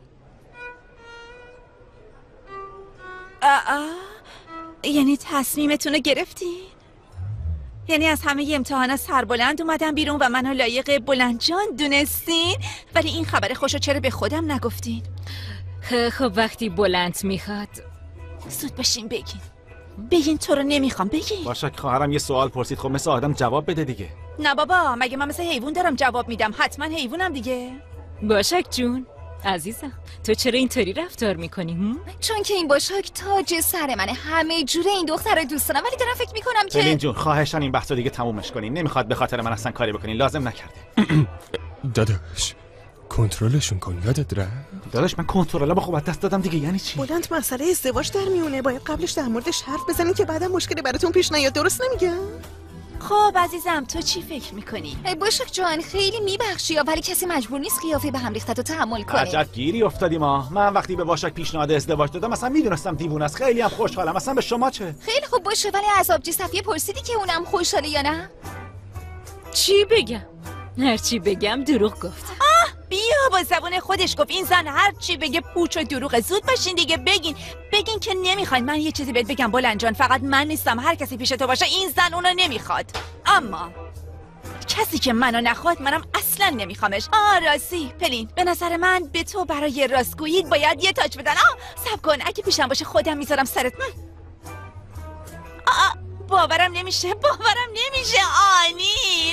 Speaker 15: یعنی تصمیمتون رو گرفتین؟ یعنی از همه امتحانات سربلند اومدم بیرون و منو لایق بلندجان دونستین؟ ولی این خبر خوشو چرا به خودم نگفتین؟
Speaker 5: خب وقتی بلند میخواد
Speaker 15: زود باشین بگین تو رو نمیخوام بگین.
Speaker 8: باشک خواهرم یه سوال پرسید، خب مثل آدم جواب بده دیگه.
Speaker 15: نه بابا، مگه من مثل حیوان دارم جواب میدم؟ حتما حیوانم دیگه.
Speaker 5: باشک جون عزیزم، تو چرا اینطوری رفتار میکنی؟
Speaker 9: چون که این باشاک تاج سر منه. همه جوره این دختر رو دوست دارم، ولی دارم فکر میکنم که
Speaker 8: پلین جون خواهشاً این بحثو دیگه تمومش کنین. نمیخواد به خاطر من اصلا کاری بکنین، لازم نکرده.
Speaker 14: داداش کنترلشون کن، یادت رفت؟
Speaker 8: داداش من کنترلم خوب دست دادم دیگه. یعنی چی؟
Speaker 18: بلند مسئله ازدواج در میونه، باید قبلش در موردش حرف بزنین که بعدا مشکلی براتون پیش نیاد. درست نمیگم؟
Speaker 15: خب عزیزم تو چی فکر میکنی؟
Speaker 9: باشک جان خیلی میبخشی ولی کسی مجبور نیست قیافه به هم ریختت رو تحمل کنه.
Speaker 8: عجب گیری افتادیم ما. من وقتی به باشک پیشنهاد ازدواج دادم مثلا میدونستم دیوونه است. خیلی هم خوشحالم. مثلا به شما چه؟
Speaker 9: خیلی خوب باشه ولی از آبجی صفیه پرسیدی که اونم خوشحاله یا نه؟
Speaker 5: چی بگم؟ هرچی بگم دروغ گفت.
Speaker 15: بیا با زبون خودش گفت. این زن هر چی بگه پوچ و دروغ. زود باشین دیگه بگین که نمیخواین. من یه چیزی بهت بگم بلند جان، فقط من نیستم، هر کسی پیش تو باشه این زن اونو نمیخواد. اما کسی که منو نخواد منم اصلا نمیخوامش. راستی پلین به نظر من به تو برای راستگویی باید یه تاج بدن. صبر کن اگه پیشم باشه خودم میذارم سرت. باورم نمیشه آنیل.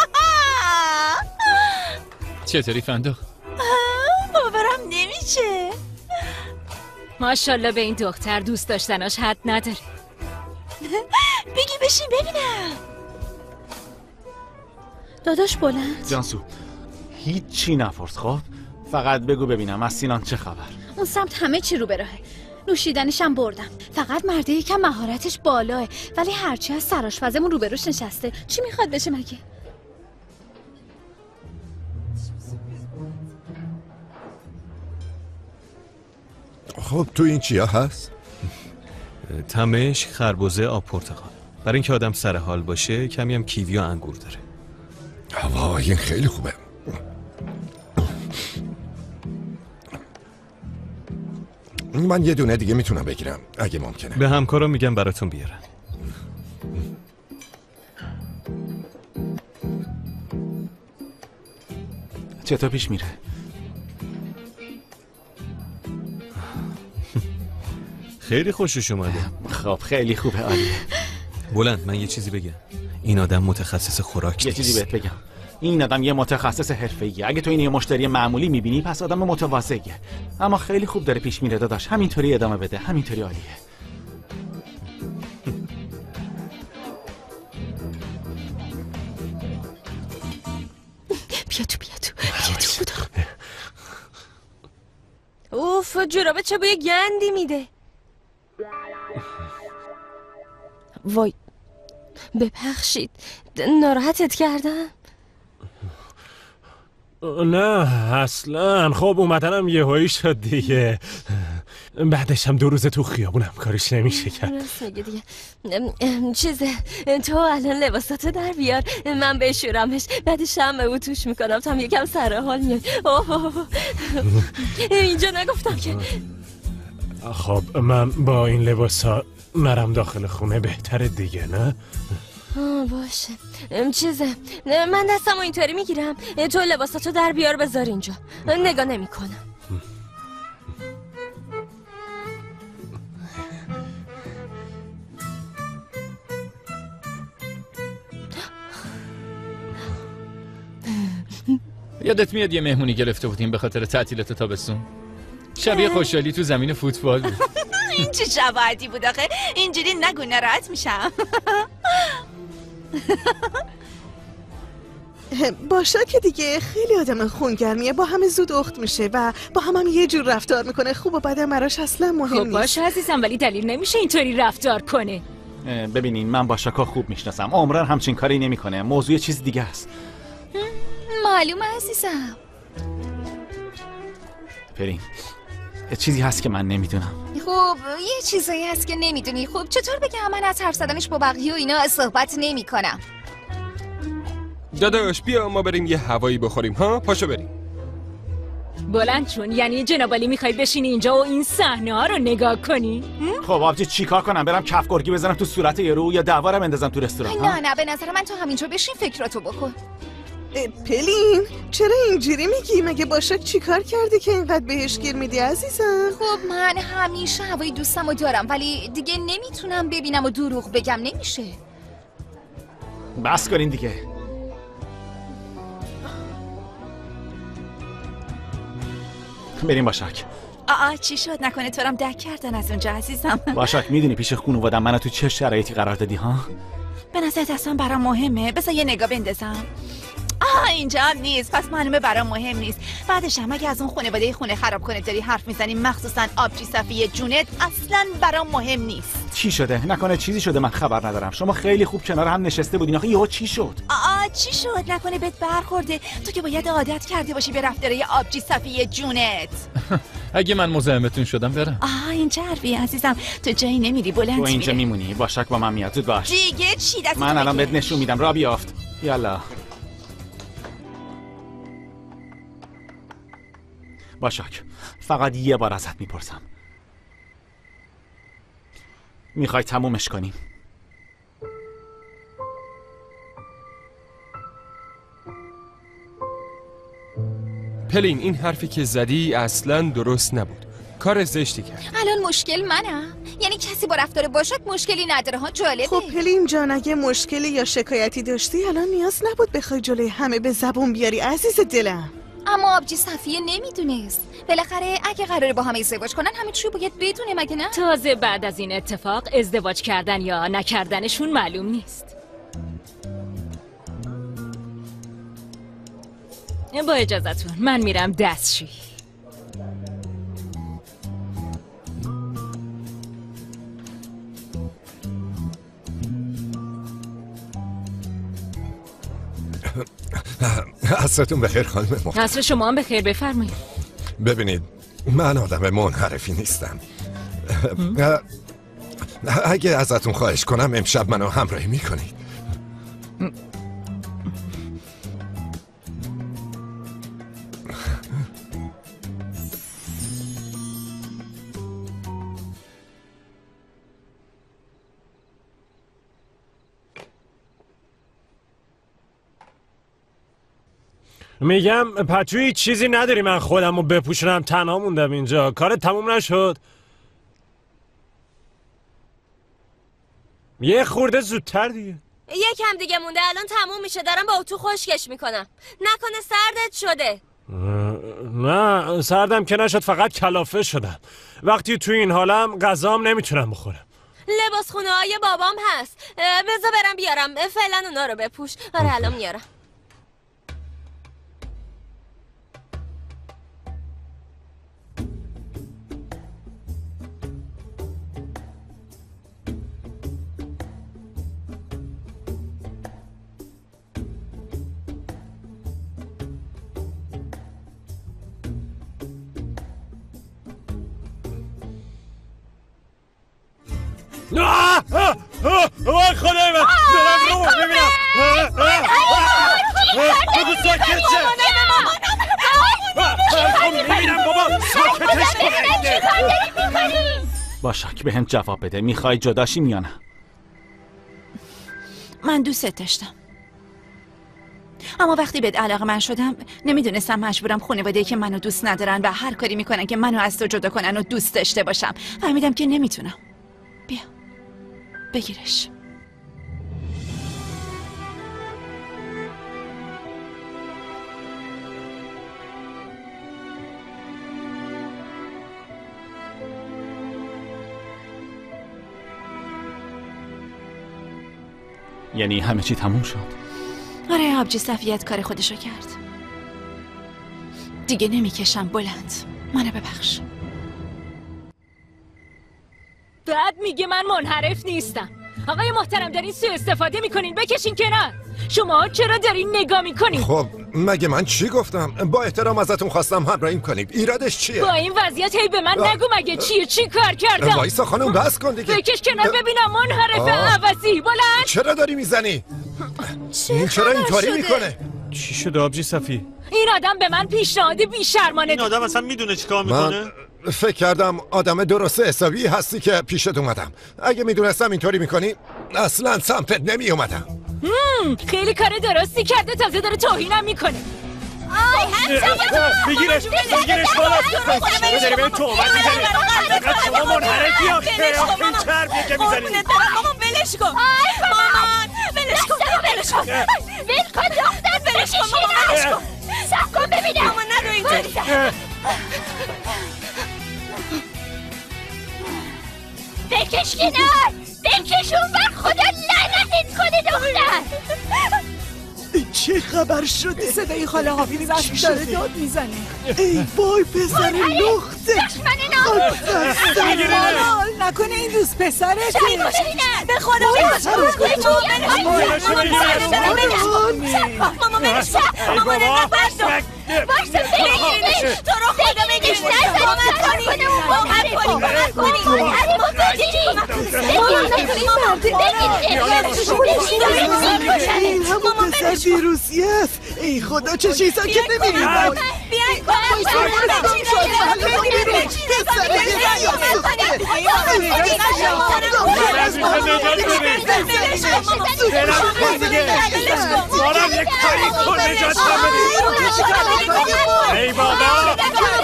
Speaker 18: چطوری فندق؟
Speaker 15: باورم نمیشه.
Speaker 5: ماشاءالله به این دختر دوست داشتناش حد نداره.
Speaker 15: بگی بشین ببینم.
Speaker 1: داداش بلند
Speaker 8: جانسو هیچی نپرس خب، فقط بگو ببینم از سینان چه خبر.
Speaker 13: اون سمت همه چی رو به راهه. نوشیدنشم بردم. فقط مرده یکم مهارتش بالاه ولی هرچی از سرآشپزمون روبروش نشسته. چی میخواد بشه مگه؟
Speaker 4: خب تو این چیا هست؟
Speaker 6: تمشک، خربزه، آب پرتقال. برای اینکه آدم سر حال باشه کمی هم کیوی و انگور داره.
Speaker 4: وای این خیلی خوبه. من یه دونه دیگه میتونم بگیرم اگه ممکنه.
Speaker 6: به همکارم میگم براتون بیارن.
Speaker 8: چطور پیش میره؟
Speaker 6: خیلی خوشش اومده.
Speaker 8: خب خیلی خوبه، عالیه.
Speaker 6: بلند من یه چیزی بگم. این آدم متخصص خوراک
Speaker 8: یه
Speaker 6: نیست.
Speaker 8: چیزی بهت بگم، این آدم یه متخصص حرفه‌ایه. اگه تو این یه مشتری معمولی میبینی پس آدم متواضعه. اما خیلی خوب داره پیش میره داداش. همینطوری ادامه بده، همینطوری عالیه.
Speaker 1: بیا تو اوف جورابه چه بوی گندی میده. وای ببخشید ناراحتت کردم؟
Speaker 10: نه اصلا. خب اومدنم یهویی شد دیگه. بعدش هم 2 روز تو خیابونم کارش نمیشه کرد.
Speaker 1: دیگه چیزه تو الان لباساتو در بیار من بشورمش بعدش هم او توش میکنم تا هم یکم سر حال میاد. اینجا نگفتم که.
Speaker 10: خب من با این لباسا نرم داخل خونه بهتره دیگه نه؟
Speaker 1: باشه چیزه من دستمو اینطوری میگیرم تو لباساتو در بیار بذار اینجا نگاه نمی کنم.
Speaker 18: یادت میاد یه مهمونی گرفته بودیم به خاطر تعطیلات تابستون؟ شبیه خوشحالی تو زمین فوتبال بود.
Speaker 15: این چه شباهتی بود آخه؟ اینجوری نگو ناراحت میشم.
Speaker 19: باشه که دیگه خیلی آدم خونگرمیه، با همه زود اخت میشه و با هم یه جور رفتار میکنه. خوب و بدم براش اصلا مهم نیست.
Speaker 5: خب باشه عزیزم ولی دلیل نمیشه اینطوری رفتار کنه.
Speaker 8: ببینین من باشاکا خوب میشناسم، عمرن همچین کاری نمیکنه. موضوع چیز دیگه است.
Speaker 9: معلومه عزیزم.
Speaker 8: پرین چیزی هست که من نمیدونم.
Speaker 9: خب یه چیزایی هست که نمیدونی. خب چطور بگم من از حرف زدنش با بقیه و اینا صحبت نمی کنم.
Speaker 14: داداش بیا ما بریم یه هوایی بخوریم ها. پاشو بریم.
Speaker 5: بلند چون یعنی جنابالی میخوای بشینی اینجا و این صحنه ها رو نگاه کنی؟
Speaker 8: خب آبجی چیکار کنم؟ برم کف گرگی بزنم تو صورت یارو یا دعوارم اندازم تو رستوران؟
Speaker 9: نه به نظر من تو همینجا بشین فکراتو بکن.
Speaker 19: پلین چرا اینجوری میگی؟ مگه باشک چیکار کرده که اینقدر بهش گیر میدی عزیزم؟
Speaker 9: خب من همیشه هوای دوستمو دارم ولی دیگه نمیتونم ببینم و دروغ بگم نمیشه.
Speaker 8: بس کنین دیگه. بریم باشک.
Speaker 15: چی شد؟ نکنه تو رم دک کردن از اونجا عزیزم؟
Speaker 8: باشک میدونی پیش خانواده‌ام منو تو چه شرایطی قرار دادی ها؟
Speaker 15: به نظرت اصلا برام مهمه؟ بذار یه نگاه بندازم. اینجا هم نیست، پس معلومه برام مهم نیست. بعدش هم اگه از اون خانواده خونه خراب کنه داری حرف میزنی، مخصوصا آبجی صفیه جونت، اصلا برام مهم نیست.
Speaker 8: چی شده؟ نکنه چیزی شده من خبر ندارم. شما خیلی خوب کنار هم نشسته بودین، آخه یهو چی شد؟
Speaker 15: چی شد؟ نکنه بهت برخورده؟ تو که باید عادت کرده باشی به رفتاره آبجی صفیه جونت.
Speaker 18: اگه من مزاحمتون شدم برم.
Speaker 15: این چه حرفی عزیزم؟ تو جایی نمیری، بلند
Speaker 8: تو اینجا میمونی، باشک با من میاد. زود باش.
Speaker 15: دیگه چی دست
Speaker 8: من الان بهت نشون میدم. را بیافت. یالا. باشک، فقط یه بار ازت میپرسم، میخوای تمومش کنیم؟
Speaker 14: پلین، این حرفی که زدی اصلا درست نبود. کار زشتی کرد.
Speaker 9: الان مشکل منم؟ یعنی کسی با رفتار باشد مشکلی نداره ها؟ جالبه.
Speaker 19: خب پلین جان، اگه مشکلی یا شکایتی داشتی الان نیاز نبود بخوای جلوی همه به زبون بیاری عزیز دلم.
Speaker 9: اما آبجی صفیه نمیدونست. بالاخره اگه قراره با هم ازدواج کنن همه چی باید بدونه، مگه نه؟
Speaker 5: تازه بعد از این اتفاق ازدواج کردن یا نکردنشون معلوم نیست. با اجازتون من میرم دستشویی.
Speaker 4: عصرتون بخیر خانم محترم.
Speaker 5: عصر شما هم بخیر، بفرمایید.
Speaker 4: ببینید من آدم منحرفی نیستم. اگه ازتون خواهش کنم امشب منو همراهی میکنید.
Speaker 10: میگم پتوی چیزی نداری من خودم رو بپوشنم؟ تنها موندم اینجا، کارت تموم نشد؟ یه خورده زودتر دیگه.
Speaker 1: یکم دیگه مونده، الان تموم میشه. دارم با اتو خشکش میکنم. نکنه سردت شده؟
Speaker 10: نه سردم که نشد، فقط کلافه شدم. وقتی تو این حالم غذام نمیتونم بخورم.
Speaker 1: لباس خونه های بابام هست، بذار برم بیارم. فعلا اونا رو بپوش. آره الان میارم.
Speaker 10: وای خدای من دارم رو ببینم. بگو ساکت شه. میبینم بابا ساکتش کنه.
Speaker 8: باشک بهم جواب بده، میخوای جداشیم یا نه؟
Speaker 15: من دوست داشتم، اما وقتی بهت علاقه من شدم نمیدونستم مجبورم خانواده‌ای که منو دوست ندارن و هر کاری میکنن که منو از تو جدا کنن و دوست داشته باشم. فهمیدم که نمیتونم. بیا بگیرش.
Speaker 8: یعنی همه چی تموم شد؟
Speaker 15: آره آبجی صفیت کار خودشو کرد. دیگه نمیکشم بلند، منو ببخش.
Speaker 5: بعد میگه من منحرف نیستم. آقای محترم دارین سوء استفاده میکنین، بکشین کنار. شما چرا دارین نگاه میکنین؟
Speaker 4: خب مگه من چی گفتم؟ با احترام ازتون خواستم همراهیم کنید. ایرادش چیه؟
Speaker 5: با این وضعیت هی به من نگو مگه چیه، چی کار کردم؟
Speaker 4: وایسا خانم بس کن دیگه.
Speaker 5: بکش کنار ببینم منحرف عوضی. بلند.
Speaker 4: چرا داری میزنی؟ این چرا اینطوری میکنه؟
Speaker 6: چی شده آبجی صفی؟
Speaker 5: این آدم به من پیشنهاد بی‌شرمانه.
Speaker 6: این آدم اصلا میدونه چیکار میکنه؟
Speaker 4: من فکر کردم آدم درست حسابی هستی که پیشت اومدم. اگه میدونستم اینطوری میکنی اصلا سمتت نمی اومدم.
Speaker 5: خیلی کار درستی کرده، تازه داره توهینم میکنه.
Speaker 10: بگیرش بالا. داری به تو اومد میزنی. فقط شما منحرفی آخه چربیه که میزنی.
Speaker 1: مامان ولش کن. مامان ولش کن. ولش کن دختر. ولش کن مامان. ولش کن.
Speaker 11: صف کن ببینم.
Speaker 1: مامان ندو اینطوری.
Speaker 11: بکش کنار. بکش اون بر خدا لعنتت کنه دختر.
Speaker 7: چه خبر شده؟
Speaker 16: صدای خاله حافظ داره داد میزنه.
Speaker 7: ای وای پسر لخته.
Speaker 16: مامان نکنه این دوست پسرته.
Speaker 1: به خدا ماما برش ماما باش تو رو خدا بگیش
Speaker 7: این همون پسر دیروزی است. ای خدا چه چیزا که نمی‌بینم.
Speaker 10: ای بابا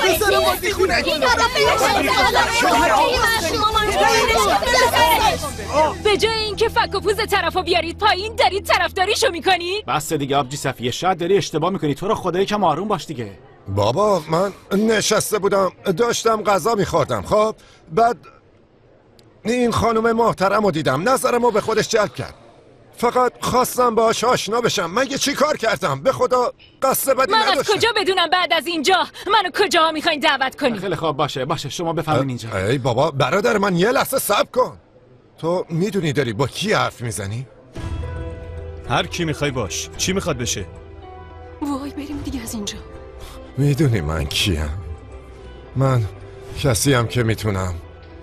Speaker 5: به جای اینکه فک و پوز طرفو بیارید پایین دارید طرفداریشو میکنید.
Speaker 8: بس دیگه آبجی صفیه، شاید داری اشتباه میکنی. تو رو خدا یکم آروم باش دیگه.
Speaker 4: بابا من نشسته بودم داشتم غذا میخوردم. خب بعد این خانم محترم رو دیدم، نظرم رو به خودش جلب کرد. فقط خواستم باهاش آشنا بشم. مگه چی کار کردم؟ به خدا قصد بدی
Speaker 5: من
Speaker 4: نداشتم.
Speaker 5: از کجا بدونم بعد از اینجا منو کجا میخواین دعوت کنید؟
Speaker 8: خیلی خوب باشه شما بفهمین اینجا.
Speaker 4: ای بابا برادر من یه لحظه صبر کن. تو میدونی داری با کی حرف میزنی؟
Speaker 6: هر کی میخوای باش. چی میخواد بشه؟
Speaker 5: وای بریم دیگه از اینجا.
Speaker 4: میدونی من کیم؟ من کسیم که میتونم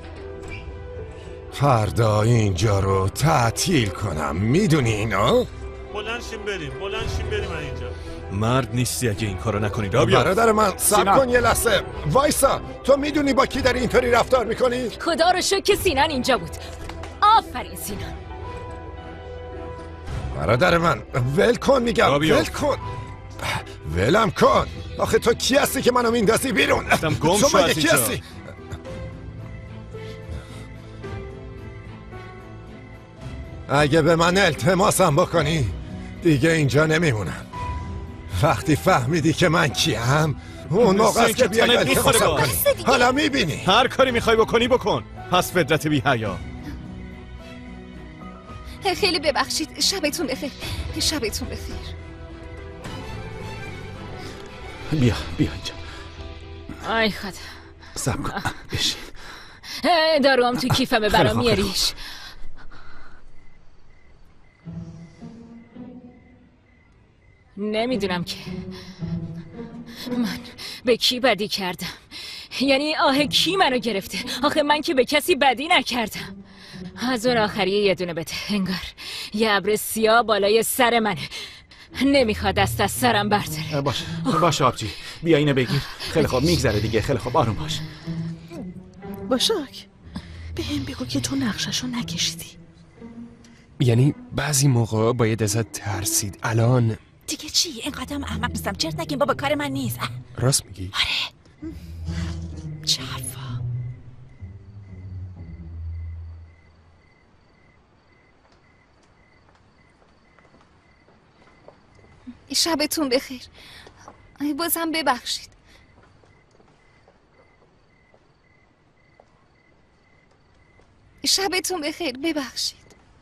Speaker 4: فردا اینجا رو تعطیل کنم. میدونی اینا؟
Speaker 10: بلنشیم بریم اینجا.
Speaker 6: مرد نیستی اگه این کارو نکنی. رابیا
Speaker 4: برادر من صبر کن یه لحظه. وایسا. تو میدونی با کی داری اینطوری رفتار میکنی؟
Speaker 5: خدا رو شکر که سینان اینجا بود. آفرین سینان.
Speaker 4: برادر من ول کن میگم. ول کن. ولم کن. آخه تو کی هستی که منو میندازی بیرون؟ تو مگه کی هستی؟ اگه به من التماسم بکنی دیگه اینجا نمیمونم. وقتی فهمیدی که من کیم اون موقع است که بیای التماسم کنی. حالا میبینی.
Speaker 6: هر کاری میخوای بکنی بکن. پس فدرت بی حیا.
Speaker 9: خیلی ببخشید. شبتون بخیر. شبتون بخیر.
Speaker 8: بیا اینجا.
Speaker 5: آی خدا.
Speaker 8: صبر کن. بشین.
Speaker 5: داروام تو کیفمه برام میاریش. نمیدونم که من به کی بدی کردم. یعنی کی منو گرفته؟ آخه من که به کسی بدی نکردم. از اون آخریه یه دونه بده. انگار یه ابر سیاه بالای سر منه. نمیخواد دست از سرم برداره.
Speaker 8: باشه آبجی بیا اینو بگیر. خیلی خوب میگذره دیگه. خیلی خوب آروم باش.
Speaker 19: باشاک به هم بگو که تو نقششو نکشیدی.
Speaker 14: یعنی بعضی موقع باید ازت ترسید. الان
Speaker 15: دیگه چی؟ اینقدرم احمق نیستم. چرت نگیم بابا کار من نیست.
Speaker 14: راست میگی؟
Speaker 15: آره. چه حرفا.
Speaker 9: شبتون بخیر. بازم ببخشید. شبتون بخیر. ببخشید.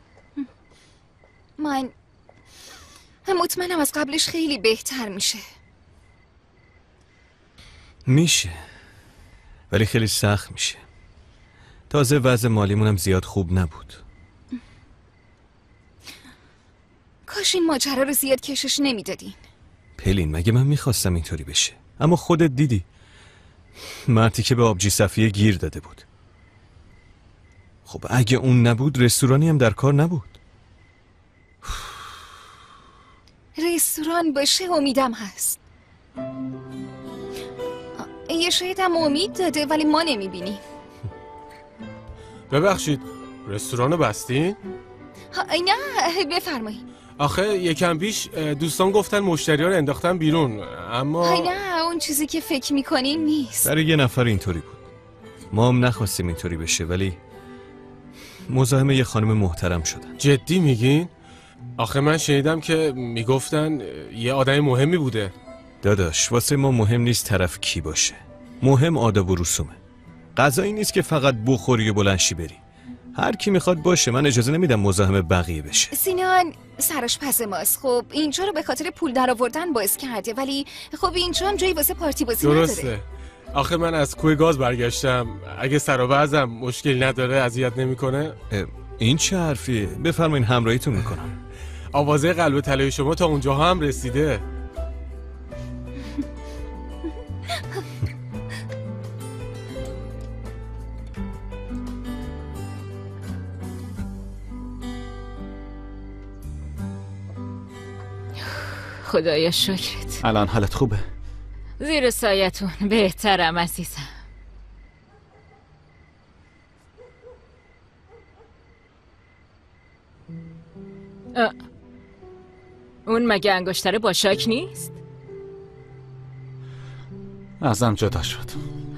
Speaker 9: من مطمئنم از قبلش خیلی بهتر
Speaker 6: میشه ولی خیلی سخت میشه. تازه وضع مالیمونم زیاد خوب نبود.
Speaker 9: کاش این ماجرا رو زیاد کشش نمیدادین.
Speaker 6: پلین مگه من میخواستم اینطوری بشه؟ اما خودت دیدی مردی که به آبجی صفیه گیر داده بود. خب اگه اون نبود رستورانی هم در کار نبود.
Speaker 9: رستوران باشه امیدم هست. یه شاید هم امید داده ولی ما نمیبینیم.
Speaker 10: ببخشید رستورانو بستین؟
Speaker 9: نه بفرمایید.
Speaker 10: آخه یکم پیش دوستان گفتن مشتری‌ها رو انداختن بیرون اما
Speaker 9: نه اون چیزی که فکر میکنین نیست.
Speaker 6: برای یه نفر اینطوری بود. ما هم نخواستیم اینطوری بشه ولی مزاحم یه خانم محترم شدن.
Speaker 10: جدی میگین؟ آخه من شنیدم که میگفتن یه آدم مهمی بوده.
Speaker 6: داداش واسه ما مهم نیست طرف کی باشه. مهم آداب و رسومه. غذایی نیست که فقط بخوری و بلنشی بری. هر کی میخواد باشه، من اجازه نمیدم مزاحم بقیه بشه.
Speaker 9: سینان سرش پس ماست. خب اینجا رو به خاطر پول در آوردن باعث کرده، ولی خب اینجا هم جایی واسه پارتی بازی نداره.
Speaker 14: درسته. آخه من از کوه گاز برگشتم. اگه سر و وضعم مشکل نداره، اذیت نمیکنه.
Speaker 6: این چه حرفیه؟ بفرمایین همراهیتون میکنم.
Speaker 14: آوازه قلب طلای شما تا اونجاها هم رسیده.
Speaker 5: خدایا شکرت.
Speaker 8: الان حالت خوبه؟
Speaker 5: زیر سایتون بهترم عزیزم. اون مگه انگشتر باشاک نیست؟
Speaker 8: ازم جدا شد.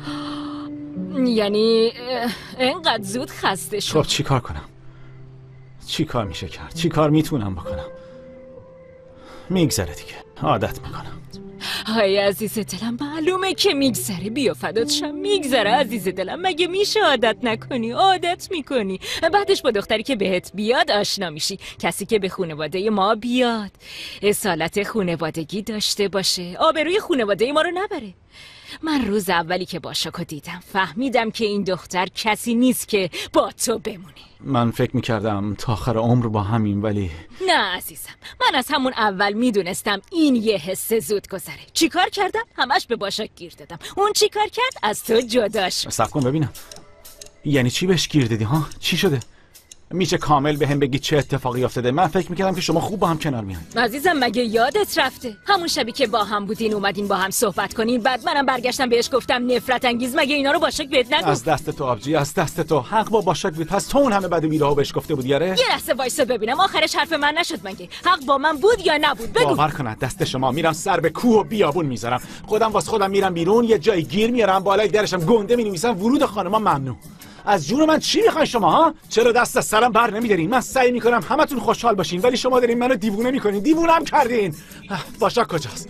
Speaker 5: یعنی اینقدر زود خسته شد؟
Speaker 8: خب چی کار کنم؟ چی کار میشه کرد؟ چی کار میتونم بکنم؟ میگذره دیگه، عادت میکنم.
Speaker 5: های عزیز دلم، معلومه که میگذره. بیا فدات شم، میگذره عزیز دلم. مگه میشه عادت نکنی؟ عادت میکنی، بعدش با دختری که بهت بیاد آشنا میشی، کسی که به خانواده ما بیاد، اصالت خانوادگی داشته باشه، آبروی خانواده ما رو نبره. من روز اولی که باشاکو دیدم فهمیدم که این دختر کسی نیست که با تو بمونه.
Speaker 8: من فکر میکردم تا آخر عمر با همین، ولی
Speaker 5: نه عزیزم، من از همون اول میدونستم این یه حس زود گذره. چیکار کردم؟ همش به باشاک گیر دادم. اون چیکار کرد؟ از تو جدا شد.
Speaker 8: صبر کن ببینم، یعنی چی بهش گیر دادی ها؟ چی شده؟ میشه کامل به هم بگی چه اتفاقی افتاده؟ من فکر میکردم که شما خوب با هم کنار میان.
Speaker 5: عزیزم مگه یادت رفته همون شبی که با هم بودین اومدین با هم صحبت کنین، بعد منم برگشتم بهش گفتم نفرت انگیز؟ مگه اینا رو باشاک بهت نگفت؟
Speaker 8: از دست تو آبجی، از دست تو. حق با باشاک بود. پس تو اون همه بد و بیراه بهش گفته بودی؟ آره
Speaker 5: یه لحظه وایسا ببینم آخرش حرف من نشد مگه؟ حق با من بود یا نبود؟ بگو.
Speaker 8: باور کن دست شما میرم سر به کوه و بیابون میذارم، خودم واسه خودم میرم بیرون، یه جای گیر میارم، بالای درشم گنده مینویسم ورود خانما ممنوع. از جون من چی میخواین شما ها؟ چرا دست از سرم بر نمیدارین؟ من سعی میکنم همتون خوشحال باشین، ولی شما دارین منو دیوونه میکنین. دیوونم کردین. باشاک کجاست؟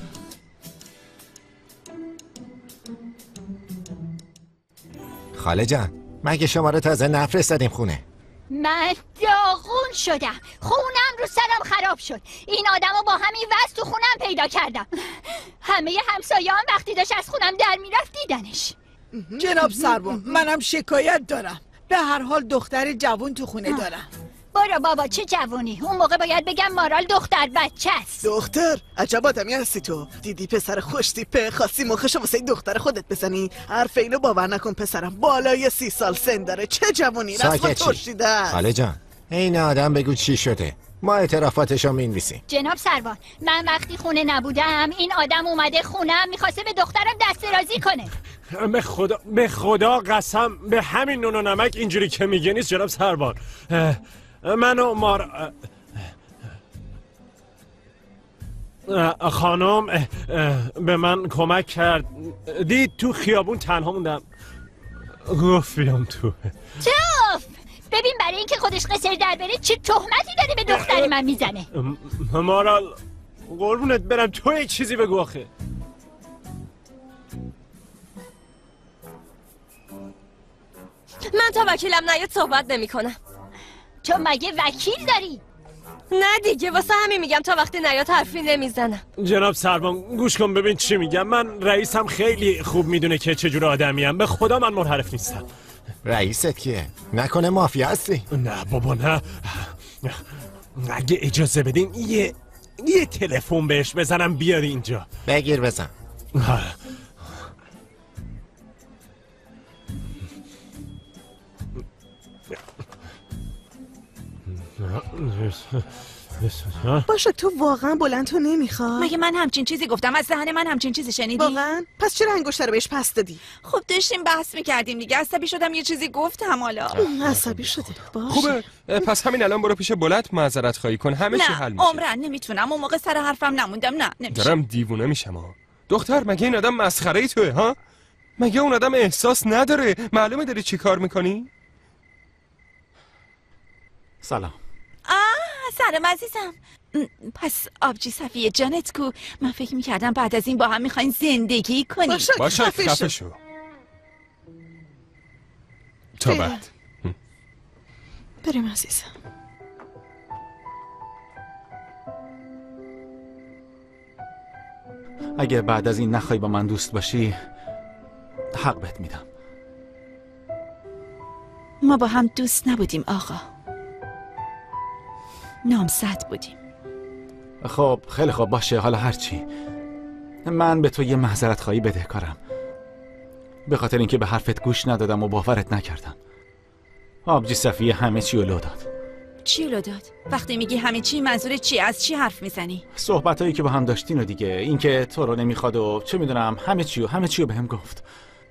Speaker 4: خاله جان، مگه شما رو تازه نفرستادیم خونه؟
Speaker 11: من داغون شدم، خونم رو سرم خراب شد. این آدمو با همین وضع تو خونم پیدا کردم. همه همسایه‌ام وقتی داشت از خونم در میرفت دیدنش.
Speaker 20: جناب سربان، منم شکایت دارم. به هر حال دختر جوون تو خونه دارم.
Speaker 11: برو بابا، چه جوونی؟ اون موقع باید بگم مارال دختر بچه است.
Speaker 19: دختر؟ عجب آدمی هستی تو. دیدی پسر خوش تیپه، خواستی مخشو واسه دختر خودت بزنی؟ حرف اینو باور نکن پسرم، بالای 30 سال سن داره. چه جوونی؟ رسما ترشیده است.
Speaker 4: خاله جان، این آدم بگو چی شده، ما اعترافاتشو مینویسیم.
Speaker 11: جناب سروان، من وقتی خونه نبودم این آدم اومده خونم، میخواسته به دخترم دست درازی کنه.
Speaker 10: به خدا قسم به همین نون و نمک اینجوری که میگه نیست جناب سروان. منو خانم به من کمک کرد، دید تو خیابون تنها موندم، گفت بیام تو.
Speaker 11: ببین برای اینکه خودش قصر در بره چه تهمتی داره به دختر من میزنه.
Speaker 10: مارال قربونت برم تو یک چیزی بگو آخه.
Speaker 1: من تا وکیلم نیاد صحبت نمی کنم.
Speaker 11: تو مگه وکیل داری؟
Speaker 1: نه دیگه، واسه همین میگم تا وقتی نیاد حرفی نمیزنم.
Speaker 10: جناب سروان گوش کن ببین چی میگم. من رئیسم خیلی خوب میدونه که چجور آدمیم. به خدا من منحرف نیستم.
Speaker 4: رئیست کیه؟ نکنه مافیا هستی؟
Speaker 10: نه بابا نه. اگه اجازه بدین یه تلفن بهش بزنم بیاد اینجا.
Speaker 4: بگیر بزن.
Speaker 19: باشه تو واقعا بلند تو نمیخواد؟
Speaker 15: مگه من همچین چیزی گفتم؟ از دهن من همچین چیزی شنیدی؟
Speaker 19: واقعا؟ پس چرا انگشتر رو بهش پس دادی؟
Speaker 15: خب داشتیم بحث میکردیم دیگه، عصبی شدم یه چیزی گفتم. حالا
Speaker 19: عصبی شده باشه.
Speaker 14: خوبه پس همین الان برو پیش بلند معذرت خواهی کن، همه چی حل میشه.
Speaker 15: نه عمرن نمیتونم، اون موقع سر حرفم نموندم. نه نمیشه.
Speaker 14: دارم دیوونه میشم ها. دختر مگه این آدم مسخره ای توه ها؟ مگه اون آدم احساس نداره؟ معلومه داری چی کار میکنی؟
Speaker 8: سلام.
Speaker 15: سلام عزیزم. پس آبجی صفیه جانت کو؟ من فکر میکردم بعد از این با هم میخواین زندگی کنیم.
Speaker 14: باشه خفه شو. تا بعد.
Speaker 13: بریم عزیزم.
Speaker 8: اگه بعد از این نخوای با من دوست باشی حق بهت میدم.
Speaker 15: ما با هم دوست نبودیم آقا، نامزد بودیم.
Speaker 8: خب خیلی خوب باشه، حالا هرچی. من به تو یه معذرت خواهی بدهکارم، به خاطر اینکه به حرفت گوش ندادم و باورت نکردم. آبجی صفیه همه چی رو لو داد.
Speaker 15: چی رو داد؟ وقتی میگی همه چی منظور چی؟ از چی حرف میزنی؟
Speaker 8: صحبتایی که با هم داشتین و دیگه، اینکه تو رو نمیخواد و چه میدونم همه چی رو بهم گفت.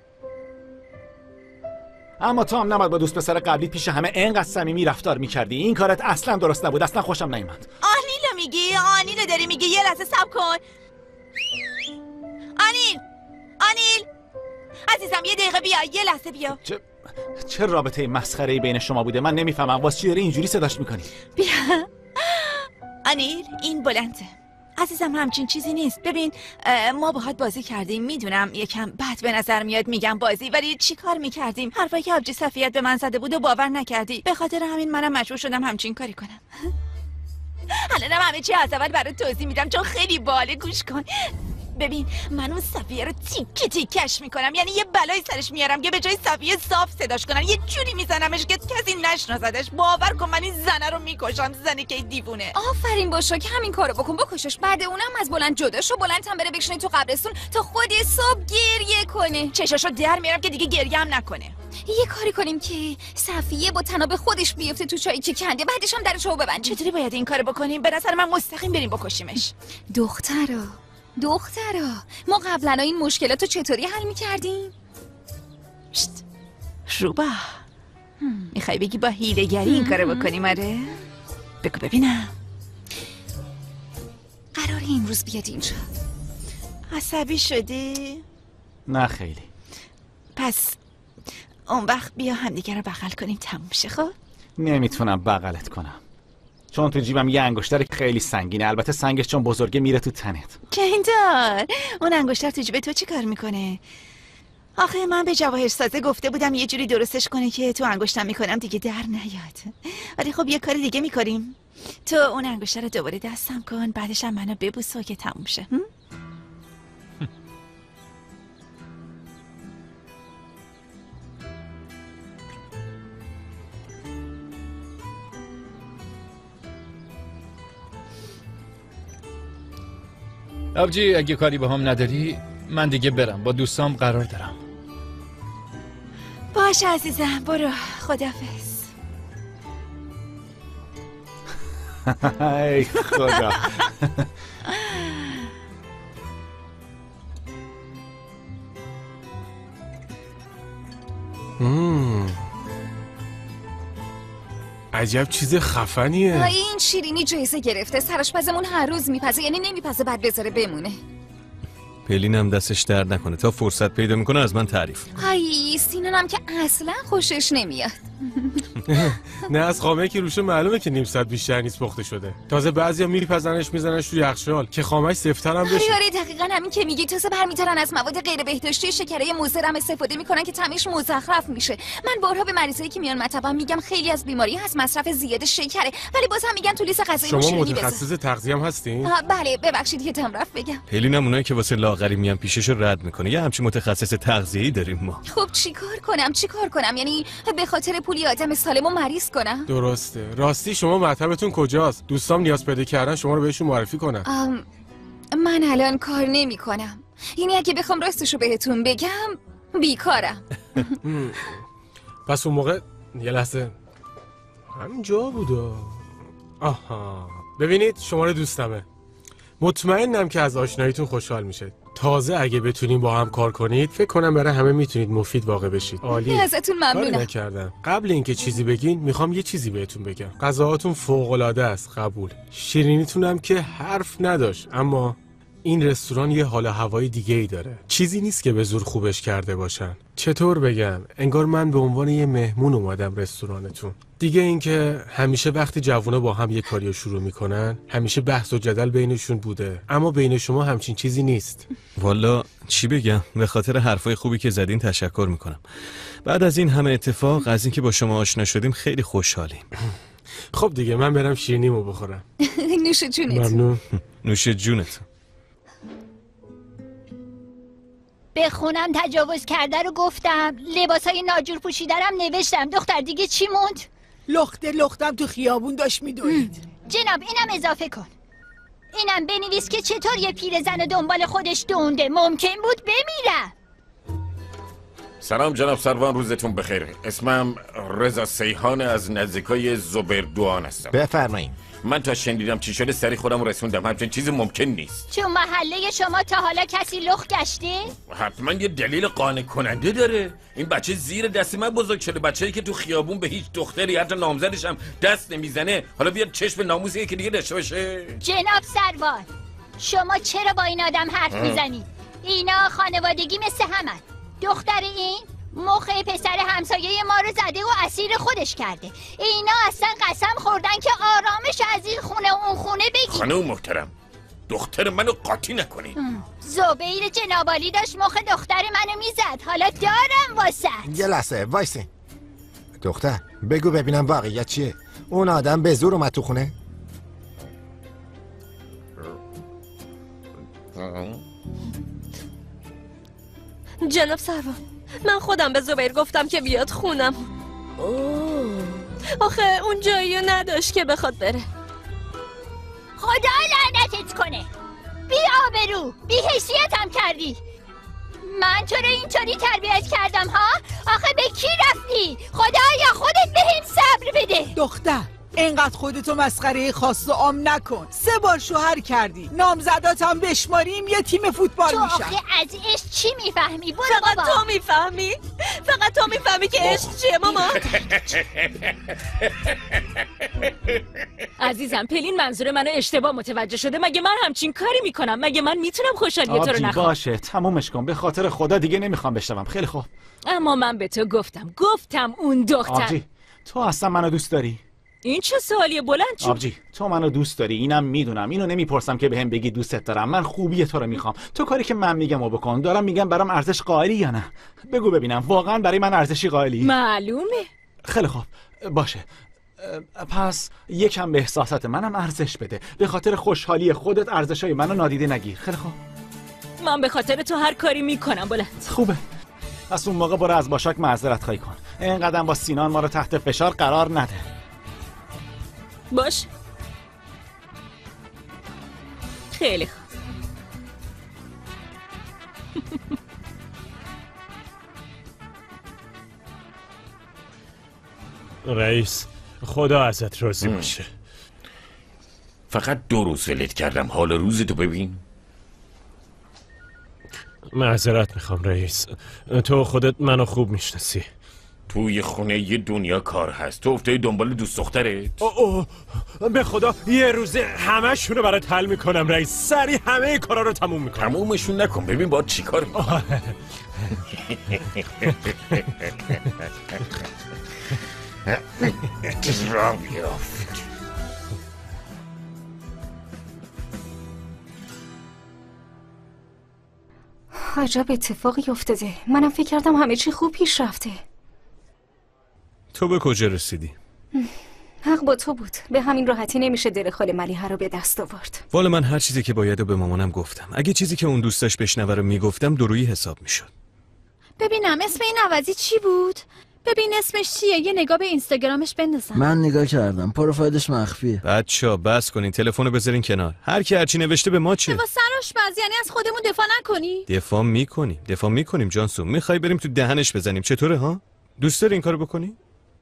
Speaker 8: اما تو هم نباید با دوست پسر قبلی پیش همه اینقدر صمیمی رفتار میکردی. این کارت اصلا درست نبود، اصلا خوشم نیومد.
Speaker 15: آنیلو میگی؟ آنیلو داری میگی؟ یه لحظه صبر کن. آنیل عزیزم یه دقیقه بیا، یه لحظه بیا.
Speaker 8: چه رابطه مسخره‌ای بین شما بوده؟ من نمیفهمم واسه چی داری اینجوری صداش میکنی؟
Speaker 15: بیا آنیل، این بلنده عزیزم، همچین چیزی نیست. ببین ما باهات بازی کردیم، میدونم یکم بد به نظر میاد میگم بازی، ولی چی کار میکردیم؟ حرفایی که آبجی صفیت به من زده بود و باور نکردی، به خاطر همین منم مجبور شدم همچین کاری کنم. الانم همه چی از اول برات توضیح میدم چون خیلی باله، گوش کن. ببین من اون صفیه رو تیکه تیکش میکنم، یعنی یه بلایی سرش میارم که به جای صفیه صاف صداش کنن یه جوری میزنمش که کسی نشناسدش. باور کن من این زنه رو میکشم، زنی که دیوونه.
Speaker 9: آفرین باشه که همین کارو بکن، بکشش. بعد اونم از بلند جدا شو، بلند هم بره بکشونه تو قبرستون تا خود صبح گریه کنه.
Speaker 15: چشاشو در میارم که دیگه گریه هم نکنه.
Speaker 9: یه کاری کنیم که صفیه با تناب خودش بیفته تو چایی که کنده، بعدش هم درشو ببند.
Speaker 15: چطوری باید این کارو بکنیم؟ به نظر من مستقیم بریم بکشیمش.
Speaker 9: دخترا ما قبلا این مشکلاتو چطوری حل میکردیم؟
Speaker 15: روبا میخوای بگی با حیله‌گری این کارو بکنیم؟ آره بگو ببینم.
Speaker 9: قراره امروز بیاد اینجا.
Speaker 15: عصبی شدی؟
Speaker 8: نه خیلی.
Speaker 15: پس اون وقت بیا همدیگه رو بغل کنیم تموم شه. خب
Speaker 8: نمیتونم بغلت کنم چون تو جیبم یه انگشتر خیلی سنگینه، البته سنگش چون بزرگه میره تو تنت.
Speaker 15: کندار اون انگشتر تو جیب تو چی کار میکنه؟ آخه من به جواهر سازه گفته بودم یه جوری درستش کنه که تو انگشتم میکنم دیگه در نیاد. ولی خب یه کار دیگه میکنیم. تو اون انگشتر رو دوباره دستم کن، بعدش هم منو ببوس و که تموم شه.
Speaker 18: آبجی اگه کاری با هم نداری من دیگه برم، با دوستام قرار دارم.
Speaker 15: باش عزیزم برو، خداحافظ.
Speaker 8: ای خدا.
Speaker 14: عجب چیز خفنیه.
Speaker 9: این شیرینی جایزه گرفته، سرآشپزمون هر روز میپزه، یعنی نمیپزه بعد بذاره بمونه.
Speaker 6: پلینم دستش درد نکنه، تا فرصت پیدا میکنه از من تعریف.
Speaker 9: ای سینانم که اصلا خوشش نمیاد.
Speaker 14: نه از خامه که روشه معلومه که نیم ساعت بیشتر نیست پخته شده. تازه بعضیا میپزنش میزننش روی یخچال که خامش سفت‌تر هم بشه.
Speaker 9: آره دقیقاً همین که میگی. تازه برمی‌دارن از مواد غیر بهداشتی شکرای مضر هم استفاده میکنن که طعمش مزخرف میشه. من بارها به مریضایی که میان مطبم میگم خیلی از بیماری هست مصرف زیاد شکره، ولی باز هم میگن تو لیست غذایی
Speaker 14: شما
Speaker 9: شیرینی
Speaker 14: متخصص تغذیه هم هستین؟
Speaker 9: بله ببخشید یادم رفت بگم.
Speaker 6: پلینم اونایی که واسه لاغری میان پیشش رو رد میکنه. یه همچین متخصص تغذیه‌ای داریم ما.
Speaker 9: خب چیکار کنم؟ یعنی به خاطر پولی آدم سالمو مریض کنم؟
Speaker 14: درسته. راستی شما مطبتون کجاست؟ دوستام نیاز پیدا کردن شما رو بهشون معرفی کنم.
Speaker 9: من الان کار نمی‌کنم. یعنی اگه بخوام راستشو بهتون بگم بیکارم.
Speaker 14: پس اون موقع یه لحظه همینجا بودا. آها ببینید شماره دوستمه. مطمئنم که از آشناییتون خوشحال میشه. تازه اگه بتونیم با هم کار کنید فکر کنم برای همه میتونید مفید واقع بشید. عالی.
Speaker 9: ازتون ممنونم.
Speaker 14: کاری نکردم. قبل اینکه چیزی بگین میخوام یه چیزی بهتون بگم. غذاهاتون فوق العاده است، قبول. شیرینیتونم که حرف نداشت، اما این رستوران یه حال و هوای دیگه ای داره. چیزی نیست که به زور خوبش کرده باشن. چطور بگم؟ انگار من به عنوان یه مهمون اومدم رستورانتون. دیگه اینکه همیشه وقتی جوونا با هم یه کاریو شروع میکنن همیشه بحث و جدل بینشون بوده، اما بین شما همچین چیزی نیست.
Speaker 6: والا چی بگم؟ به خاطر حرفای خوبی که زدین تشکر میکنم. بعد از این همه اتفاق، از اینکه با شما آشنا شدیم خیلی خوشحالیم.
Speaker 14: خب دیگه من برم شیرینیمو بخورم.
Speaker 9: نوش جونت.
Speaker 14: ممنون.
Speaker 6: نوش جونت.
Speaker 11: به خونم تجاوز کرده رو گفتم، لباسای ناجور پوشیدرم نوشتم. دختر دیگه چی موند؟
Speaker 20: لختم تو خیابون داشت میدوید.
Speaker 11: جناب اینم اضافه کن. اینم بنویس که چطور یه پیرزن دنبال خودش دونده ممکن بود بمیرم.
Speaker 2: سلام جناب سروان، روزتون بخیر. اسمم رضا سیحان از نزدیکای زبردوان هستم.
Speaker 21: بفرمایید.
Speaker 2: من تا شنیدم چی شده سری خودم رسوندم. همچین چیزی ممکن نیست.
Speaker 11: تو محله شما تا حالا کسی لخت گشته؟
Speaker 2: حتما یه دلیل قانع کننده داره. این بچه زیر دست من بزرگ شده، بچه‌ای که تو خیابون به هیچ دختری حتی نامزدش هم دست نمیزنه، حالا بیاد چشم ناموس یکی دیگه داشته باشه.
Speaker 11: جناب سروان، شما چرا با این آدم حرف میزنید؟ اینا خانوادگی مثل همن. دختر این مخ پسر همسایه ما رو زده و اسیر خودش کرده. اینا اصلا قسم خوردن که آرامش از این خونه و اون خونه بگیر.
Speaker 2: خانم محترم، دختر منو قاطی نکنید.
Speaker 11: زبیر جنابالی داشت مخ دختر منو میزد. حالا دارم واسه.
Speaker 21: یه لحظه وایسی. دختر بگو ببینم واقعیت چیه؟ اون آدم به زور اومد تو خونه؟
Speaker 1: جناب سروان، من خودم به زبیر گفتم که بیاد خونم. آخه اون جایی نداشت که بخواد بره.
Speaker 11: خدا لعنتت کنه. بی آبرو، بی حیثیتم کردی. من تو رو اینطوری تربیت کردم ها؟ آخه به کی رفتی؟ خدایا خودت بهم صبر بده.
Speaker 20: دختر اینقدر خودتو مسخره خاص و عام نکن. 3 بار شوهر کردی، نامزداتم بشماریم یه تیم فوتبال میشن.
Speaker 11: تو آخه از عشق چی میفهمی؟ برو
Speaker 1: فقط
Speaker 11: بابا.
Speaker 1: تو میفهمی؟ فقط تو میفهمی که عشق چیه ماما؟
Speaker 5: عزیزم پلین منظور منو اشتباه متوجه شده. مگه من همچین کاری میکنم؟ مگه من میتونم خوشحالی تو رو نخوام؟
Speaker 8: باشه تمومش کن، به خاطر خدا دیگه نمیخوام بشنوم. خیلی خوب.
Speaker 5: اما من به تو گفتم اون دختر.
Speaker 8: آبجی تو اصلا منو دوست داری؟
Speaker 5: این چه سوالیه بلند چی؟
Speaker 8: آبجی تو منو دوست داری، اینم میدونم. اینو نمیپرسم که بهم بگی دوستت دارم. من خوبی تو رو میخوام. تو کاری که من میگم و بکن. دارم میگم برام ارزش قائلی یا نه؟ بگو ببینم واقعا برای من ارزشی قائلی؟
Speaker 5: معلومه.
Speaker 8: خیلی خوب باشه. پس یکم به احساسات منم ارزش بده. به خاطر خوشحالی خودت ارزشای منو نادیده نگیر. خیلی خوب.
Speaker 5: من به خاطر تو هر کاری میکنم بلند.
Speaker 8: خوبه. پس اون موقع برو از باشاک معذرت خواهی کن. اینقدر با سینان ما رو تحت فشار قرار نده.
Speaker 5: باش. خیلی خوب.
Speaker 10: رئیس خدا ازت راضی باشه.
Speaker 2: فقط 2 روز ولت کردم، حال روزتو ببین.
Speaker 10: معذرت میخوام رئیس، تو خودت منو خوب میشناسی.
Speaker 2: توی خونه یه دنیا کار هست، تو افتادی دنبال دوست دخترت؟
Speaker 10: به خدا یه روزه همه شونو برات حل میکنم رئیس. سری همه کارا رو تموم میکنم.
Speaker 2: تمومشون نکن، ببین باید چی کار میکنم. راه بیافت.
Speaker 13: عجب اتفاقی افتاده. منم فکر کردم همه چی خوب پیش رفته.
Speaker 6: تو به کجا رسیدی؟
Speaker 13: حق با تو بود. به همین راحتی نمیشه دل خاله ملیحه رو به دست آورد.
Speaker 6: والا من هر چیزی که باید و به مامانم گفتم. اگه چیزی که اون دوست داشت بشنوه رو میگفتم درویی حساب میشد.
Speaker 9: ببینم اسم این عوضی چی بود؟ ببین اسمش چیه؟ یه نگاه به اینستاگرامش بندازم.
Speaker 7: من نگاه کردم، پروفایلش مخفیه.
Speaker 6: بچا بس کنین، تلفنو بذارین کنار. هر کی هرچی نوشته به ما چه؟
Speaker 9: با سرآشپز یعنی از خودمون دفاع نکنی؟
Speaker 6: دفاع میکنیم جانسو. میخوای بریم تو دهنش بزنیم؟ چطوره ها؟ دوست داری این کارو بکنی؟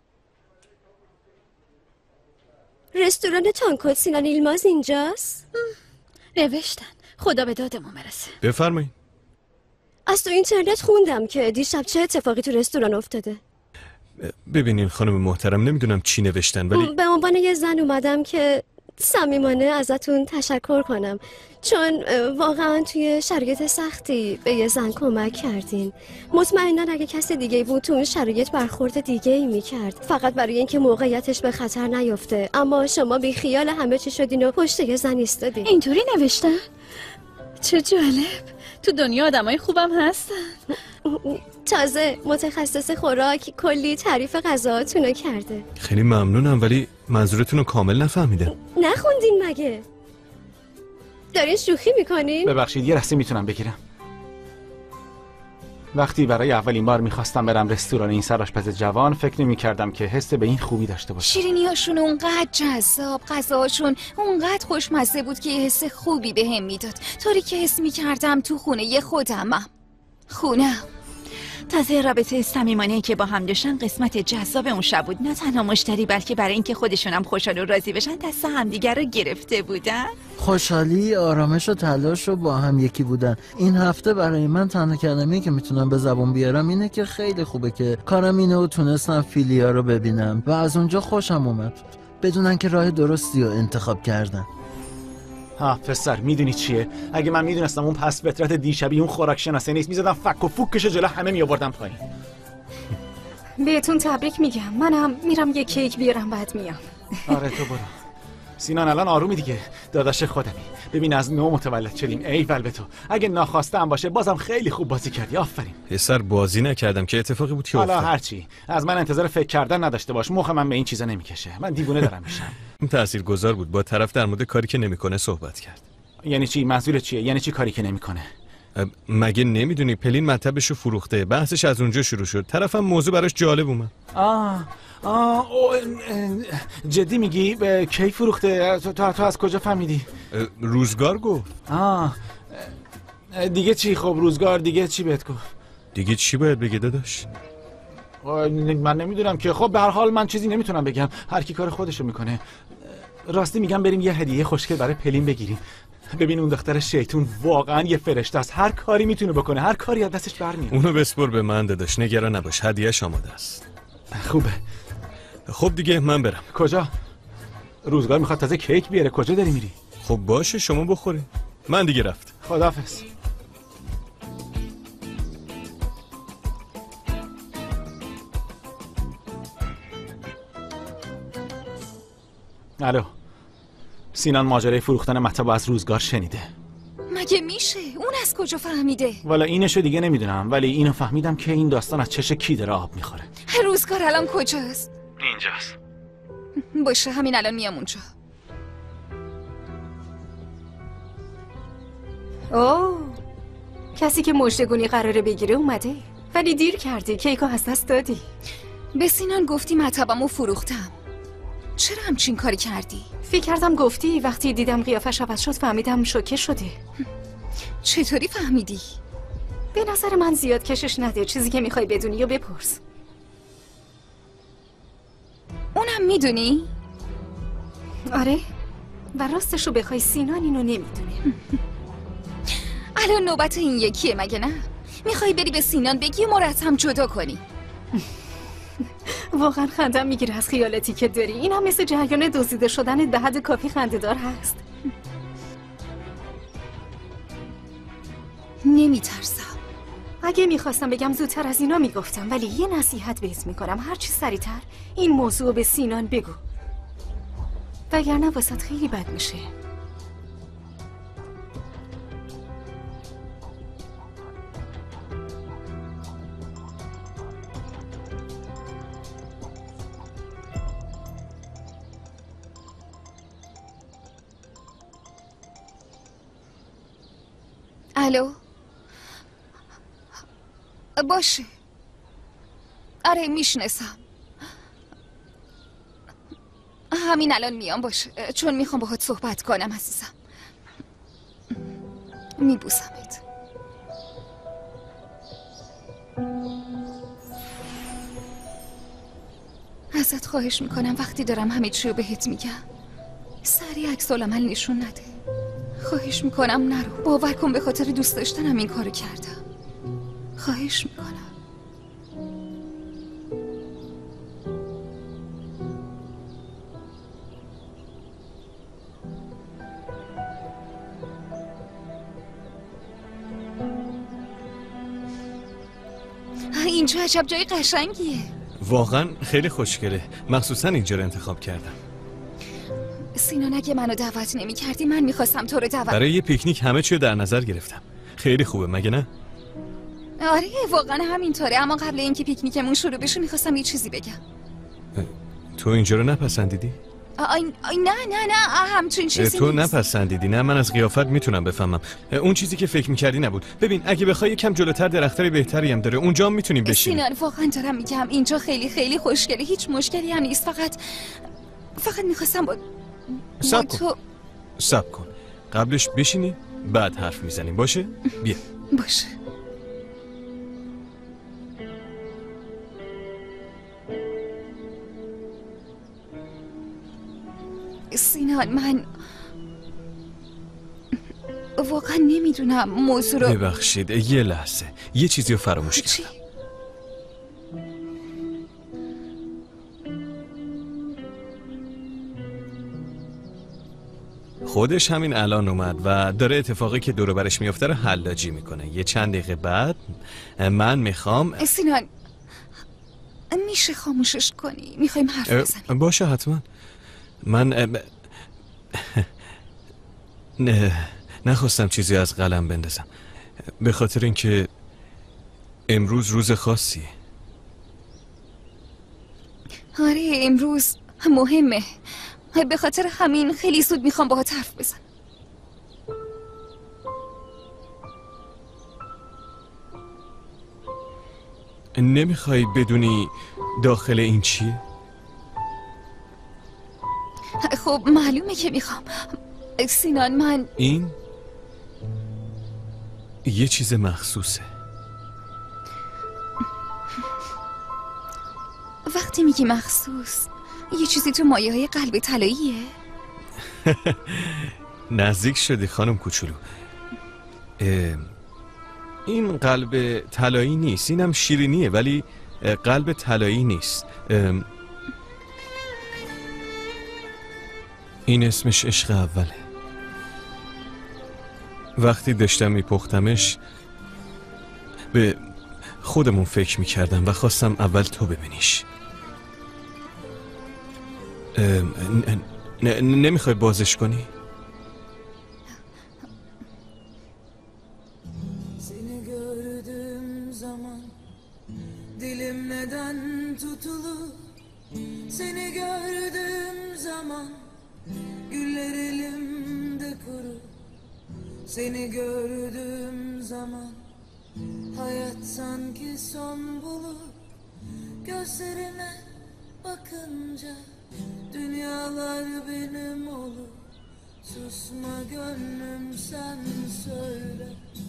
Speaker 17: رستوران تانکوت سینان ایلماز اینجاست؟
Speaker 9: نوشتن خدا به دادمون برسه.
Speaker 6: بفرمایید.
Speaker 17: از تو اینترنت خوندم که دیشب چه اتفاقی تو رستوران افتاده.
Speaker 6: ببینین خانم محترم، نمیدونم چی نوشتن ولی
Speaker 17: به عنوان یه زن اومدم که صمیمانه ازتون تشکر کنم، چون واقعا توی شرایط سختی به یه زن کمک کردین. مطمئناً اگه کسی دیگه بود تو اون شرایط برخورد دیگه ای میکرد، فقط برای اینکه موقعیتش به خطر نیفته. اما شما بی خیال همه چی شدین و پشت یه زن ایستادین.
Speaker 5: اینطوری نوشتن؟ چه جالب. تو دنیا آدمای خوبم هستن.
Speaker 17: تازه متخصص خوراک کلی تعریف غذاهاتونو کرده.
Speaker 6: خیلی ممنونم، ولی منظورتون رو کامل نفهمیدم.
Speaker 17: نخوندین مگه؟ دارین شوخی میکنین؟
Speaker 8: ببخشید یه لحظه میتونم بگیرم؟ وقتی برای اولین بار میخواستم برم رستوران این سرآشپز جوان، فکر نمیکردم که حس به این خوبی داشته باشه.
Speaker 9: شیرینیاشون اونقدر جذاب، غذاهاشون اونقدر خوشمزه بود که یه حس خوبی بهم میداد، طوری که حس میکردم تو خونه خودمم. خونه
Speaker 15: تازه رابطه صمیمانه‌ای که با هم داشتن قسمت جذاب اون شب بود. نه تنها مشتری بلکه برای اینکه خودشون هم خوشحال و راضی بشن دست همدیگه رو گرفته بودن.
Speaker 7: خوشحالی، آرامش و تلاش رو با هم یکی بودن. این هفته برای من تنها کلمه‌ای که میتونم به زبون بیارم اینه که خیلی خوبه که کارم اینه و تونستم فیلیا رو ببینم و از اونجا خوشم اومد بدونن که راه درستی رو انتخاب کردن.
Speaker 8: ها پسر، میدونی چیه؟ اگه من میدونستم اون پس فطرت دیشبی اون خوراک شناسه نیست، میزدم فک و فوکش جلو همه میآوردم پایین.
Speaker 13: بهتون تبریک میگم. منم میرم یه کیک بیارم بعد میام.
Speaker 8: آره تو برو. سینان الان آرومی دیگه، داداش خودمی. ببین از نو متولد شدیم. ایول به تو. اگه ناخواسته هم باشه بازم خیلی خوب بازی کردی. آفرین.
Speaker 6: پسر بازی نکردم که اتفاقی بود که افتاد.
Speaker 8: حالا هرچی، از من انتظار فکر کردن نداشته باش. مخ من به این چیزا نمیکشه. من دیوونه دارم میشم.
Speaker 6: این تاثیرگذار بود. با طرف در مورد کاری که نمیکنه صحبت کرد.
Speaker 8: یعنی چی؟ منظورت چیه؟ یعنی چی کاری که نمیکنه؟
Speaker 6: مگه نمیدونی پلین مطبشو فروخته؟ بحثش از اونجا شروع شد. طرفم موضوع براش جالب اومد.
Speaker 8: جدی میگی؟ کی فروخته؟ تو از کجا فهمیدی؟
Speaker 6: روزگار گفت.
Speaker 8: دیگه چی؟ خب روزگار دیگه چی بهت گفت؟
Speaker 6: دیگه چی باید بگه داداش؟
Speaker 8: من نمیدونم که. خب به هر حال من چیزی نمیتونم بگم. هر کی کار خودشو میکنه. راستی میگم بریم یه هدیه خوشگل برای پلین بگیریم. ببین اون دختر شیطون واقعا یه فرشته است. هر کاری میتونه بکنه، هر کاری از دستش برمیاد.
Speaker 6: اونو بسپر به من داداش، نگران نباش، هدیه‌اش آماده است.
Speaker 8: خوبه.
Speaker 6: خب دیگه من برم.
Speaker 8: کجا؟ روزگار میخواد تازه کیک بیاره. کجا داری میری؟
Speaker 6: خب باشه شما بخوری، من دیگه رفت.
Speaker 8: خداحافظ. الو، سینان ماجرای فروختن مطب از روزگار شنیده.
Speaker 9: مگه میشه؟ اون از کجا فهمیده؟
Speaker 8: والا اینشو دیگه نمیدونم، ولی اینو فهمیدم که این داستان از چش کی داره آب میخوره.
Speaker 9: روزگار الان کجاست؟
Speaker 8: اینجاست.
Speaker 9: باشه همین الان میام اونجا.
Speaker 13: اوه، کسی که مژدگونی قراره بگیره اومده. ولی دیر کردی، کیکو از دست دادی.
Speaker 9: به سینان گفتی مطبمو فروختم. چرا همچین کاری کردی؟
Speaker 13: فکر کردم گفتی. وقتی دیدم قیافش عوض شد فهمیدم شوکه شده.
Speaker 9: چطوری فهمیدی؟
Speaker 13: به نظر من زیاد کشش نده. چیزی که میخوای بدونی یا بپرس.
Speaker 9: اونم میدونی؟
Speaker 13: آره، و راستشو بخوای سینان اینو نمیدونه.
Speaker 9: الان نوبت این یکیه مگه نه؟ میخوای بری به سینان بگی مرتب جدا کنی؟
Speaker 13: واقعا خندم میگیره از خیالاتی که داری. این هم مثل جریان دزدیده شدن به حد کافی خنده‌دار هست.
Speaker 9: نمیترسم.
Speaker 13: اگه میخواستم بگم زودتر از اینا میگفتم، ولی یه نصیحت بهت میکنم. هرچی سریعتر این موضوع به سینان بگو، وگرنه واسط خیلی بد میشه.
Speaker 9: الو؟ باشه. آره میشناسم. همین الان میام. باشه، چون میخوام باهات صحبت کنم عزیزم. میبوسمت. ازت خواهش میکنم وقتی دارم همه چی رو بهت میگم سریع عکس‌العمل نشون نده. خواهش میکنم نرو. باور کن به خاطر دوست داشتنم این کارو کردم. خواهش میکنم. اینجا عجب جای قشنگیه.
Speaker 6: واقعا خیلی خوشگله، مخصوصا اینجا رو انتخاب کردم.
Speaker 9: سینان اگه منو دعوت نمی کردی من میخواستم تو رو دعوت.
Speaker 6: برای یه پیکنیک همه چیو در نظر گرفتم. خیلی خوبه مگه نه؟
Speaker 9: آره واقعا همینطوره، اما قبل اینکه پیکنیکمون شروع بشه میخواستم یه چیزی بگم.
Speaker 6: تو اینجا رو نپسندیدی؟
Speaker 9: نه همچین چیزی
Speaker 6: تو
Speaker 9: نیست.
Speaker 6: نپسندیدی؟ نه من از قیافت میتونم بفهمم. اون چیزی که فکر میکردی نبود. ببین اگه بخوای یکم جلوتر درختای بهتری هم داره، اونجا هم میتونیم بشینیم.
Speaker 9: سینان واقعا دارم میگم اینجا خیلی خیلی خوشگله، هیچ مشکلی هم نیست. فقط میخواستم با
Speaker 6: صبر کن قبلش بشینی بعد حرف میزنیم. باشه؟ بیا.
Speaker 9: باشه. سینان من واقعا نمیدونم موضوع رو.
Speaker 6: ببخشید یه لحظه، یه چیزی رو فراموش کردم. خودش همین الان اومد و داره اتفاقی که دور و برش میفته رو حلاجی میکنه. یه چند دقیقه بعد من میخوام.
Speaker 9: سینان میشه خاموشش کنی؟ میخوایم حرف بزنیم.
Speaker 6: باشه حتما. من نخواستم چیزی از قلم بندازم، به خاطر اینکه امروز روز خاصیه.
Speaker 9: آره امروز مهمه، به خاطر همین خیلی زود میخوام باهات حرف بزنم.
Speaker 6: نمیخوای بدونی داخل این چیه؟
Speaker 9: خب معلومه که میخوام. سینان من
Speaker 6: این یه چیز مخصوصه.
Speaker 9: وقتی میگی مخصوص یه چیزی تو مایه های قلب طلاییه؟
Speaker 6: نزدیک شدی خانم کوچولو. این قلب طلایی نیست، اینم شیرینیه ولی قلب طلایی نیست. این اسمش عشق اوله. وقتی داشتم میپختمش به خودمون فکر میکردم و خواستم اول تو ببینیش. نمیخوای بازش کنی؟
Speaker 3: Seni gördüğüm zaman dilim neden tutulur? Seni gördüğüm zaman güller elimde kurur. Seni gördüğüm zaman hayat sanki son bulur. Gözlerine bakınca dünyalar benim olur. Susma gönlüm sen söyle.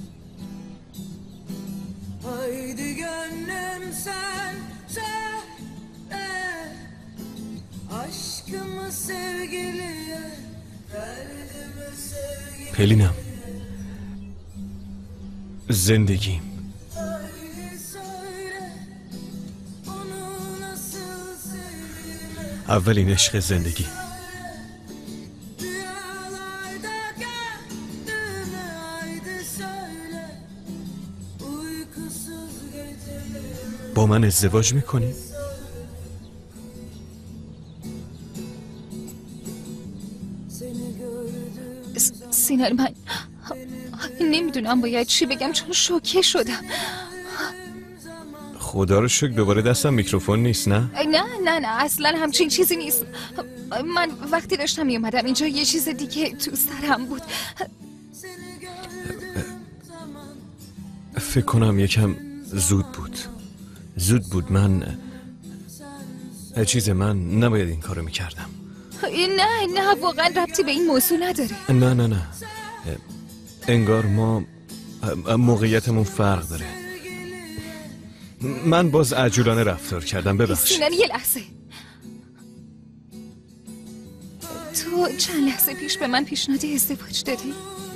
Speaker 3: Haydi gönlüm sen söyle. Aşkımı sevgiliye, derdimi sevgiliye.
Speaker 6: پلینم، زندگیم.
Speaker 3: Haydi söyle, onu nasıl sevdiğimi.
Speaker 6: اولین عشق زندگی.
Speaker 3: Rüyalarda gördüğümü haydi söyle. Uykusuz gecelerimi.
Speaker 6: با من ازدواج میکنی؟
Speaker 9: سینال من نمیدونم باید چی بگم چون شوکه شدم.
Speaker 6: خدا رو شکر دوباره دستم میکروفون نیست. نه
Speaker 9: نه اصلا همچین چیزی نیست. من وقتی داشتم میومدم اینجا یه چیز دیگه تو سرم بود.
Speaker 6: فکر کنم یکم زود بود. من نباید این کارو میکردم.
Speaker 9: نه واقعا ربطی به این موضوع نداره.
Speaker 6: نه انگار ما موقعیتمون فرق داره. من باز عجولانه رفتار کردم، ببخش.
Speaker 9: سینان یه لحظه، تو چند لحظه پیش به من پیشنهاد ازدواج دادی؟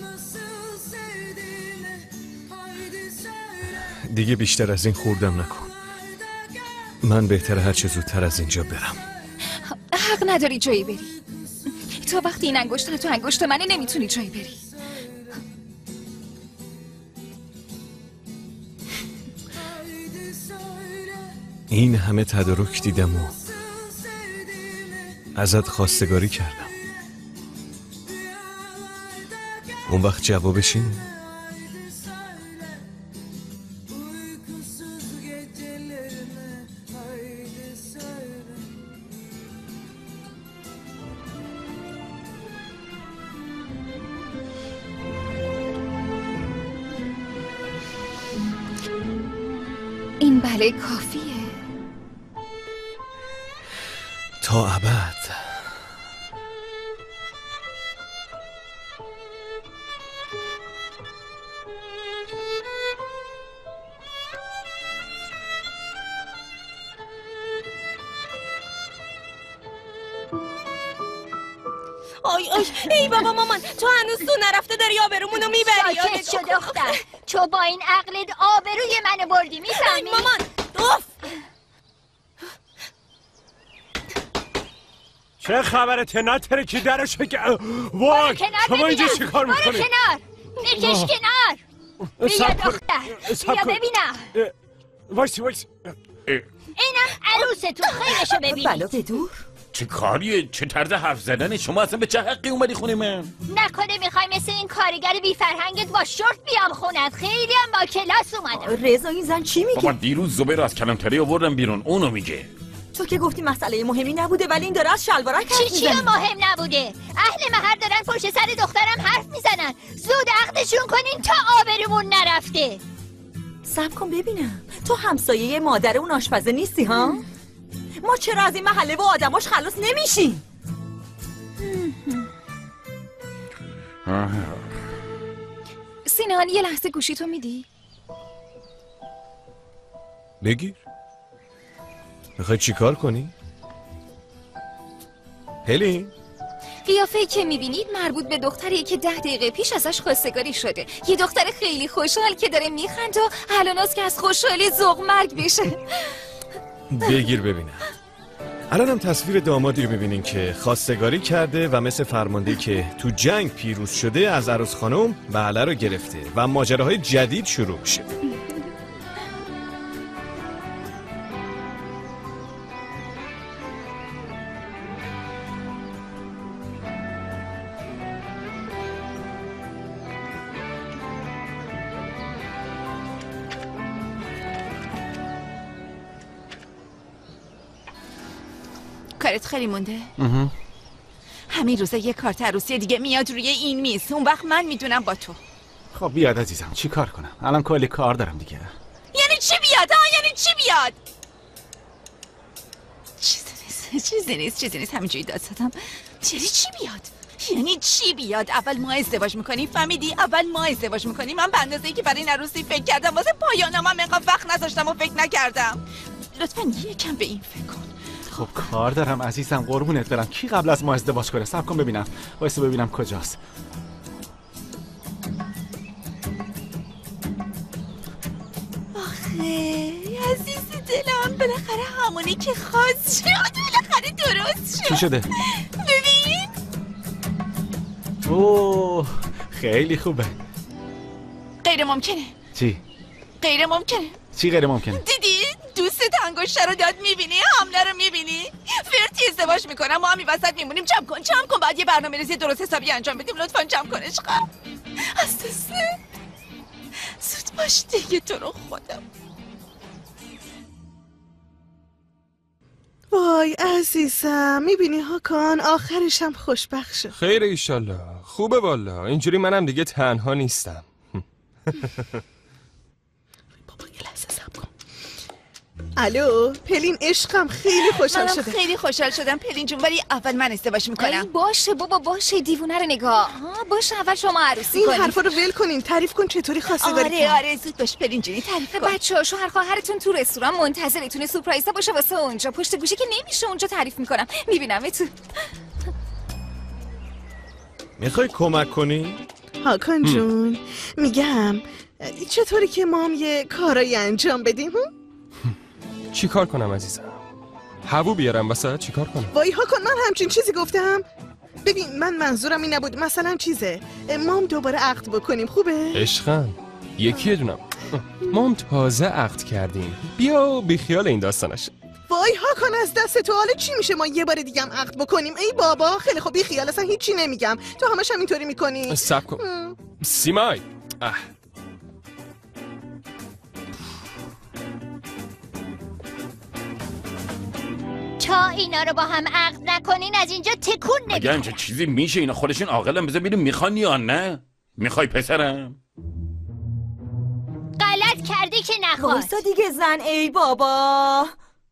Speaker 6: دیگه بیشتر از این خوردم نکن. من بهتره هرچه زودتر از اینجا برم.
Speaker 9: حق نداری جایی بری. تا وقتی این انگشتر تو انگشت منه نمیتونی جایی بری.
Speaker 6: این همه تدارک دیدم و ازت خواستگاری کردم. اون وقت جوابش اینه؟
Speaker 9: این بله کافیه
Speaker 6: تا ابد.
Speaker 1: آی ای بابا مامان، تو هنوز تو نرفته داری آبرومونو میبری.
Speaker 11: ساکت شو دختر، تو با این عقلت آبروی منو بردی، میفهمی؟
Speaker 1: مامان اوف.
Speaker 10: چه خبره؟ تناتره که درش وای شما اینجا چی کار میکنی؟
Speaker 11: برو کنار، بکش کنار. بیا دختر، بیا ببینم.
Speaker 10: وایسی
Speaker 11: اینم عروستون، خیرشو ببینید.
Speaker 2: بلا بدور. چه کاریه؟ چه طرز حرف زدنه؟ شما اصلا به چه حقی اومدی خونه من؟
Speaker 11: نکنه میخوای مثل این کارگر بی فرهنگت با شورت بیام خونت؟ خیلی هم با کلاس اومدم.
Speaker 12: رضا این زن چی میگه؟
Speaker 2: بابا دیروز زبیر از کلانتری آوردم بیرون، اونو میگه.
Speaker 12: تو که گفتی مسئله مهمی نبوده، ولی این داره از شلوارک حرف
Speaker 11: چی مهم نبوده؟ اهل محل دارن پشت سر دخترم حرف میزنن. زود عقدشون کنین تا آبرومون نرفته.
Speaker 12: صبر کن ببینم، تو همسایه مادر اون آشپزه نیستی ها؟ ما چرا از این محله و آدماش خلاص نمیشیم؟
Speaker 9: سینان یه لحظه گوشی تو میدی؟
Speaker 6: بگیر. میخوای چی کار کنی؟ هلی؟
Speaker 9: قیافه‌ای که میبینید مربوط به دختریه که 10 دقیقه پیش ازش خواستگاری شده. یه دختر خیلی خوشحال که داره میخند و الاناست که از خوشحالی ذوق مرگ بشه.
Speaker 6: بگیر ببینم. الانم تصویر دامادی رو ببینین که خواستگاری کرده و مثل فرمانده که تو جنگ پیروز شده از عروس خانم بله رو گرفته و ماجراهای جدید شروع میشه.
Speaker 15: کارت خیلی مونده؟ همین روزا یه کارت عروسی دیگه میاد روی این میز. اون وقت من میدونم با تو.
Speaker 8: خب بیاد عزیزم، چی کار کنم؟ الان کلی کار دارم دیگه.
Speaker 15: یعنی چی بیاد؟ یعنی چی بیاد؟ چیزی نیست همینجوری داد زدم. یعنی چی بیاد؟ یعنی چی بیاد؟ اول ما ازدواج میکنیم، فهمیدی؟ اول ما ازدواج میکنیم. من به اندازه‌ای که برای این عروسی فکر کردم واسه پایانم هم اینقدر وقت نذاشتم و فکر نکردم. لطفاً یکم به این فکر کن.
Speaker 8: خب کار دارم عزیزم، قربونت برم. کی قبل از ما ازدواج کنه؟ صبر کن ببینم. وایسا ببینم کجاست.
Speaker 15: آخه عزیز دلم، بالاخره همونی که خواست شد، بالاخره درست شد.
Speaker 8: چی شده؟
Speaker 15: ببین.
Speaker 8: اوه خیلی خوبه.
Speaker 15: غیر ممکنه.
Speaker 8: چی؟
Speaker 15: غیر ممکنه.
Speaker 8: چی غیر ممکنه؟
Speaker 15: دیدی؟ دوستت انگشتر رو داد، میبینی؟ حمله رو میبینی؟ فرتی ازدواج میکنم، ما هم این وسط میمونیم. جمع کن بعد یه برنامه ریزی درست حسابی انجام بدیم. لطفاً جمع کن عشقم. اساسه زود باش دیگه، تو رو خودم. وای عزیزم، میبینی هاکان آخرش هم خوشبخت شد.
Speaker 22: خیر ایشالله. خوبه والا، اینجوری منم دیگه تنها نیستم.
Speaker 15: بابا یه لحظه صبر کن. الو پلین عشقم، خیلی خوشحال شدم. منم خیلی خوشحال شدم پلین جون، ولی اول من ازدواج میکنم.
Speaker 9: باشه بابا باشه، دیوونه رو نگاه. باشه اول شما عروسی کنید.
Speaker 15: این حرفا رو ول کنین، تعریف کن چطوری خواستگاری.
Speaker 9: آره زود باش پلین جونی، تعریف کن. بچه‌ها شوهر خواهرتون تو رستوران منتظرتونه، سورپرایزا باشه واسه اونجا. پشت گوشی که نمیشه اونجا تعریف میکنم. میبینمتون.
Speaker 6: میخوای کمک کنی؟
Speaker 15: هاکان جون میگم چطوری که ما هم یه کارایی انجام بدیم؟
Speaker 22: چی کار کنم عزیزم؟ هوو بیارم واسه چی کار کنم؟
Speaker 15: وای هاکان، من همچین چیزی گفتم؟ ببین من منظورم این نبود. مثلا چیزه ما هم دوباره عقد بکنیم، خوبه؟
Speaker 22: عشقم یکیه دونم. ما هم تازه عقد کردیم. بیا بیخیال این داستانش.
Speaker 19: وای هاکان از دست تو. حالا چی میشه ما یه بار دیگه هم عقد بکنیم؟ ای بابا خیلی خوب، بی خیال، اصلا هیچی نمیگم. تو همش همینطوری میکنی.
Speaker 22: صبر کن. سیمای.
Speaker 11: تا اینا رو با هم عقد نکنین از اینجا تکون
Speaker 2: اگه
Speaker 11: نمیخوره.
Speaker 2: همچه چیزی میشه؟ اینا خودشون عاقلن. بذار ببینیم میخوان یا نه. میخوای پسرم؟
Speaker 11: غلط کردی که نخواد.
Speaker 12: وایسا دیگه زن. ای بابا.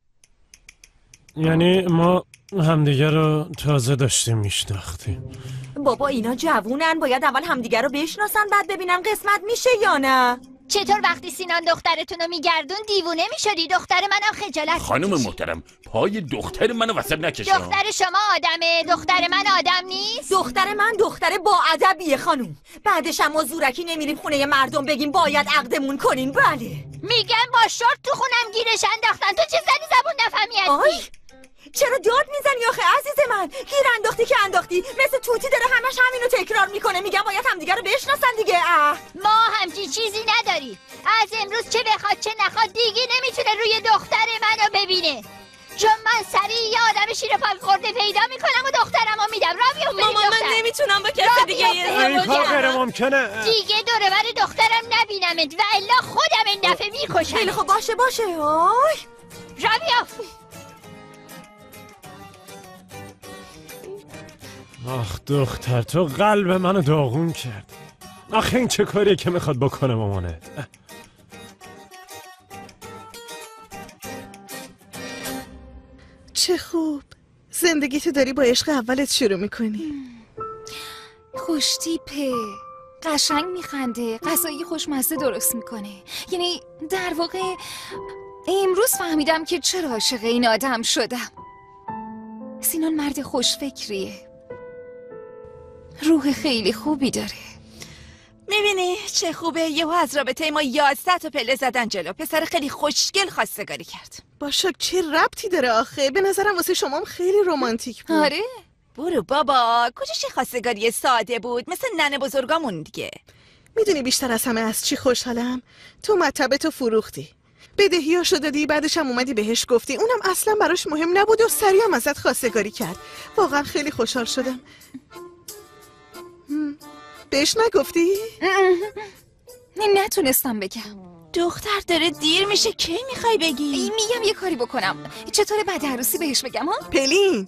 Speaker 10: یعنی ما همدیگه رو تازه داشتیم میشناختیم.
Speaker 12: بابا اینا جوونن، باید اول همدیگه رو بشناسن بعد ببینن قسمت میشه یا نه.
Speaker 11: چطور وقتی سینان دخترتون رو میگردون دیوونه میشدی؟ دختر منم خجالت
Speaker 2: خانم محترم، پای دختر منو وسط نکشید.
Speaker 11: دختر شما آدمه، دختر من آدم نیست.
Speaker 12: دختر من دختر با ادبیه خانوم. بعدش هم ما زورکی نمیریم خونه مردم بگیم باید عقدمون کنین. بله
Speaker 11: میگم با شورت تو خونم گیرش انداختن. تو چه زنی زبون نفهمی هستی؟
Speaker 12: چرا داد میزنی آخه عزیز من؟ گیر انداختی که انداختی، مثل توتی داره همش همینو تکرار میکنه. میگم باید همدیگه رو بشناسن دیگه.
Speaker 11: ما همچین چیزی نداری. از امروز چه بخواد چه نخواد دیگه نمیتونه روی دختر منو ببینه، چون من سریع یه آدم شیر پاک خورده پیدا میکنم و دخترمو میدم. را بیفته
Speaker 1: مامان من نمیتونم با کسی دیگه
Speaker 10: این کار غیر ممکنه.
Speaker 11: دیگه دور بر دخترم نبینمت و الا خودم این دفعه میکشم.
Speaker 12: خیلی خب باشه. آی
Speaker 11: را بیفته.
Speaker 10: آخ دختر، تو قلب منو داغون کرد. آخه این چه کاریه که میخواد بکنه مامانت؟
Speaker 19: چه خوب زندگی تو داری با عشق اولت شروع میکنی.
Speaker 9: خوشتیپه، قشنگ میخنده، غذای خوشمزه درست میکنه. یعنی در واقع امروز فهمیدم که چرا عاشق این آدم شدم. سینان مرد خوشفکریه، روح خیلی خوبی داره.
Speaker 15: میبینی چه خوبه؟ یهو از رابطه ما 11 تا پله زدن جلو. پسر خیلی خوشگل خواستگاری کرد.
Speaker 19: باشا چه ربطی داره آخه؟ به نظرم واسه شما خیلی رمانتیک بود.
Speaker 15: آره؟ برو بابا، کجاش خواستگاری ساده بود مثل ننه بزرگامون دیگه.
Speaker 19: میدونی بیشتر از همه از چی خوشحالم؟ تو مطبتو فروختی، بدهیاشو دادی، بعدش هم اومدی بهش گفتی، اونم اصلا براش مهم نبود و سریع هم ازت خواستگاری کرد. واقعا خیلی خوشحال شدم. بهش نگفتی؟
Speaker 9: نتونستم بگم.
Speaker 15: دختر داره دیر میشه، کی میخوای بگی؟
Speaker 9: میگم یه کاری بکنم. چطور بعد عروسی بهش بگم ها؟
Speaker 19: پلین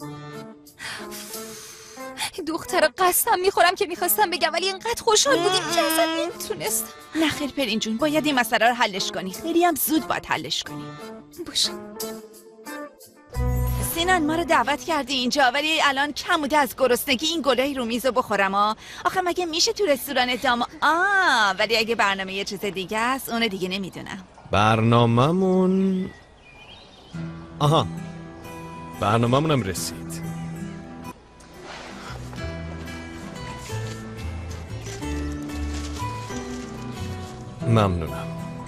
Speaker 9: دختر قسم میخورم که میخواستم بگم ولی اینقدر خوشحال بودیم که اصلا نمیتونستم.
Speaker 15: نخیر پلین جون، باید این مسئله رو حلش کنی. خیلی هم زود باید حلش کنی.
Speaker 9: باشه.
Speaker 15: سینان ما رو دعوت کردی اینجا ولی الان کم بوده از گرسنگی این گلای رو میزو بخورم ها. آخه مگه میشه تو رستوران ولی اگه برنامه یه چیز دیگه است اونو دیگه نمیدونم.
Speaker 6: برنامه‌مون برنامه‌مونم رسید. ممنونم.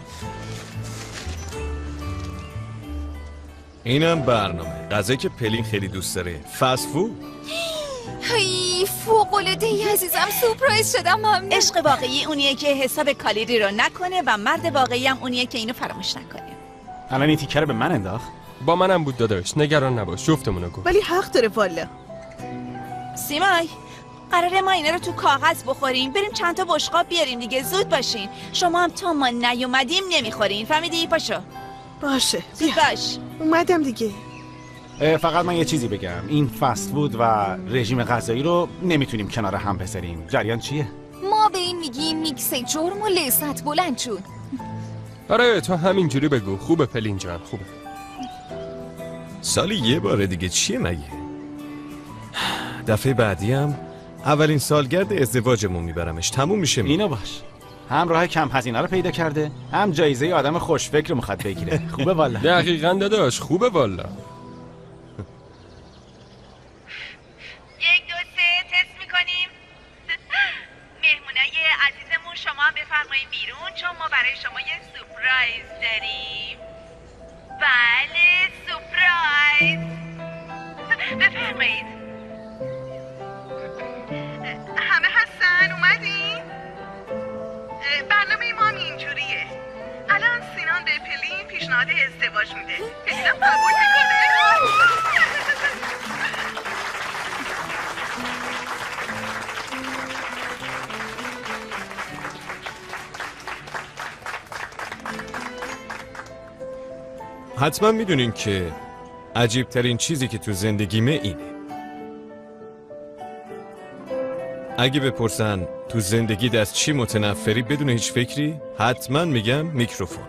Speaker 6: اینم برنامه غذایی که پلین خیلی دوست داره، فست فود.
Speaker 9: هی فوق‌العاده ای عزیزم، سورپرایز شدم. ممنون.
Speaker 15: عشق واقعی اونیه که حساب کالری رو نکنه و مرد واقعی هم اونیه که اینو فراموش نکنه.
Speaker 8: الان این تیکه رو به من انداخت.
Speaker 22: با منم بود داداش، نگران نباش، جفتمونو گفت.
Speaker 19: ولی حق داره والا.
Speaker 15: سیمای قراره ما اینا رو تو کاغذ بخوریم، بریم چند تا بشقاب بیاریم دیگه. زود باشین. شما هم تا ما نیومدیم نمیخورین، فهمیدی؟ پاشو.
Speaker 19: باشه
Speaker 15: زود باش.
Speaker 19: اومدم دیگه.
Speaker 8: فقط من یه چیزی بگم، این فست فود و رژیم غذایی رو نمیتونیم کنار هم بذاریم. جریان چیه؟
Speaker 9: ما به این میگیم میکس جرم و لذت بلند چون.
Speaker 22: آره تو همینجوری بگو. خوبه پلین جان، خوبه.
Speaker 6: سالی یه بار دیگه چیه مگه؟ دفعه بعدی هم اولین سالگرد ازدواجمون میبرمش، تموم میشه.
Speaker 8: اینو باش، هم راه کم هزینه رو پیدا کرده، هم جایزه آدم خوشفکر رو میخواد بگیره. خوبه والا.
Speaker 22: دقیقاً داداش، خوبه والا.
Speaker 15: 1 2 3 تست میکنیم. مهمونای عزیزمون شما هم بفرمایید بیرون چون ما برای شما یه سورپرایز داریم. بله سورپرایز. بفرمایید. همه هستن؟ اومدین؟ برنامه ما هم اینجوریه.
Speaker 3: وعده ازدواج میده. ببینم قبول میکنه.
Speaker 6: حتما میدونین که عجیب ترین چیزی که تو زندگیمه اینه. اگه بپرسن تو زندگی از چی متنفری بدون هیچ فکری، حتما میگم میکروفون.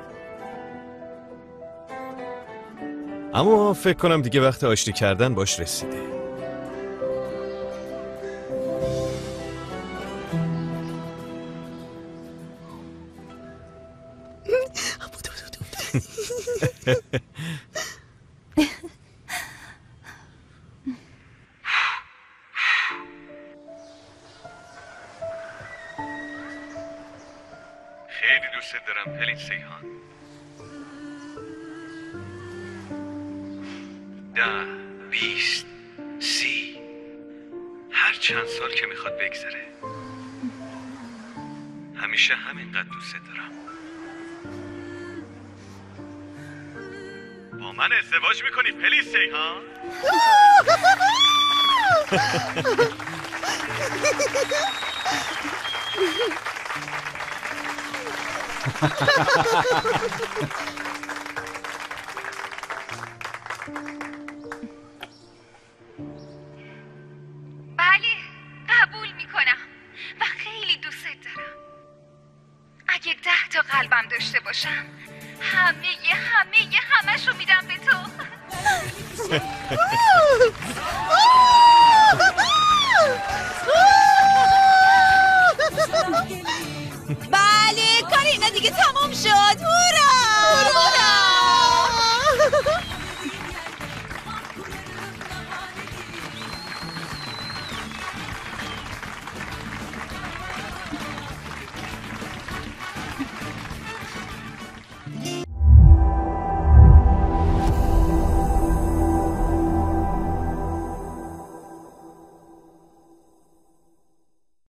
Speaker 6: اما فکر کنم دیگه وقت آشتی کردن باش رسیده.
Speaker 4: خیلی دوست دارم پلین سیحان. 10 20 30 هر چند سال که میخواد بگذره همیشه همینقدر دوست دارم. با من ازدواج میکنی پلین سیحان؟
Speaker 9: بله قبول میکنم و خیلی دوست دارم. اگه 10 تا قلبم داشته باشم همه‌شو میدم به تو.
Speaker 15: بله کار اینا دیگه تمام شد.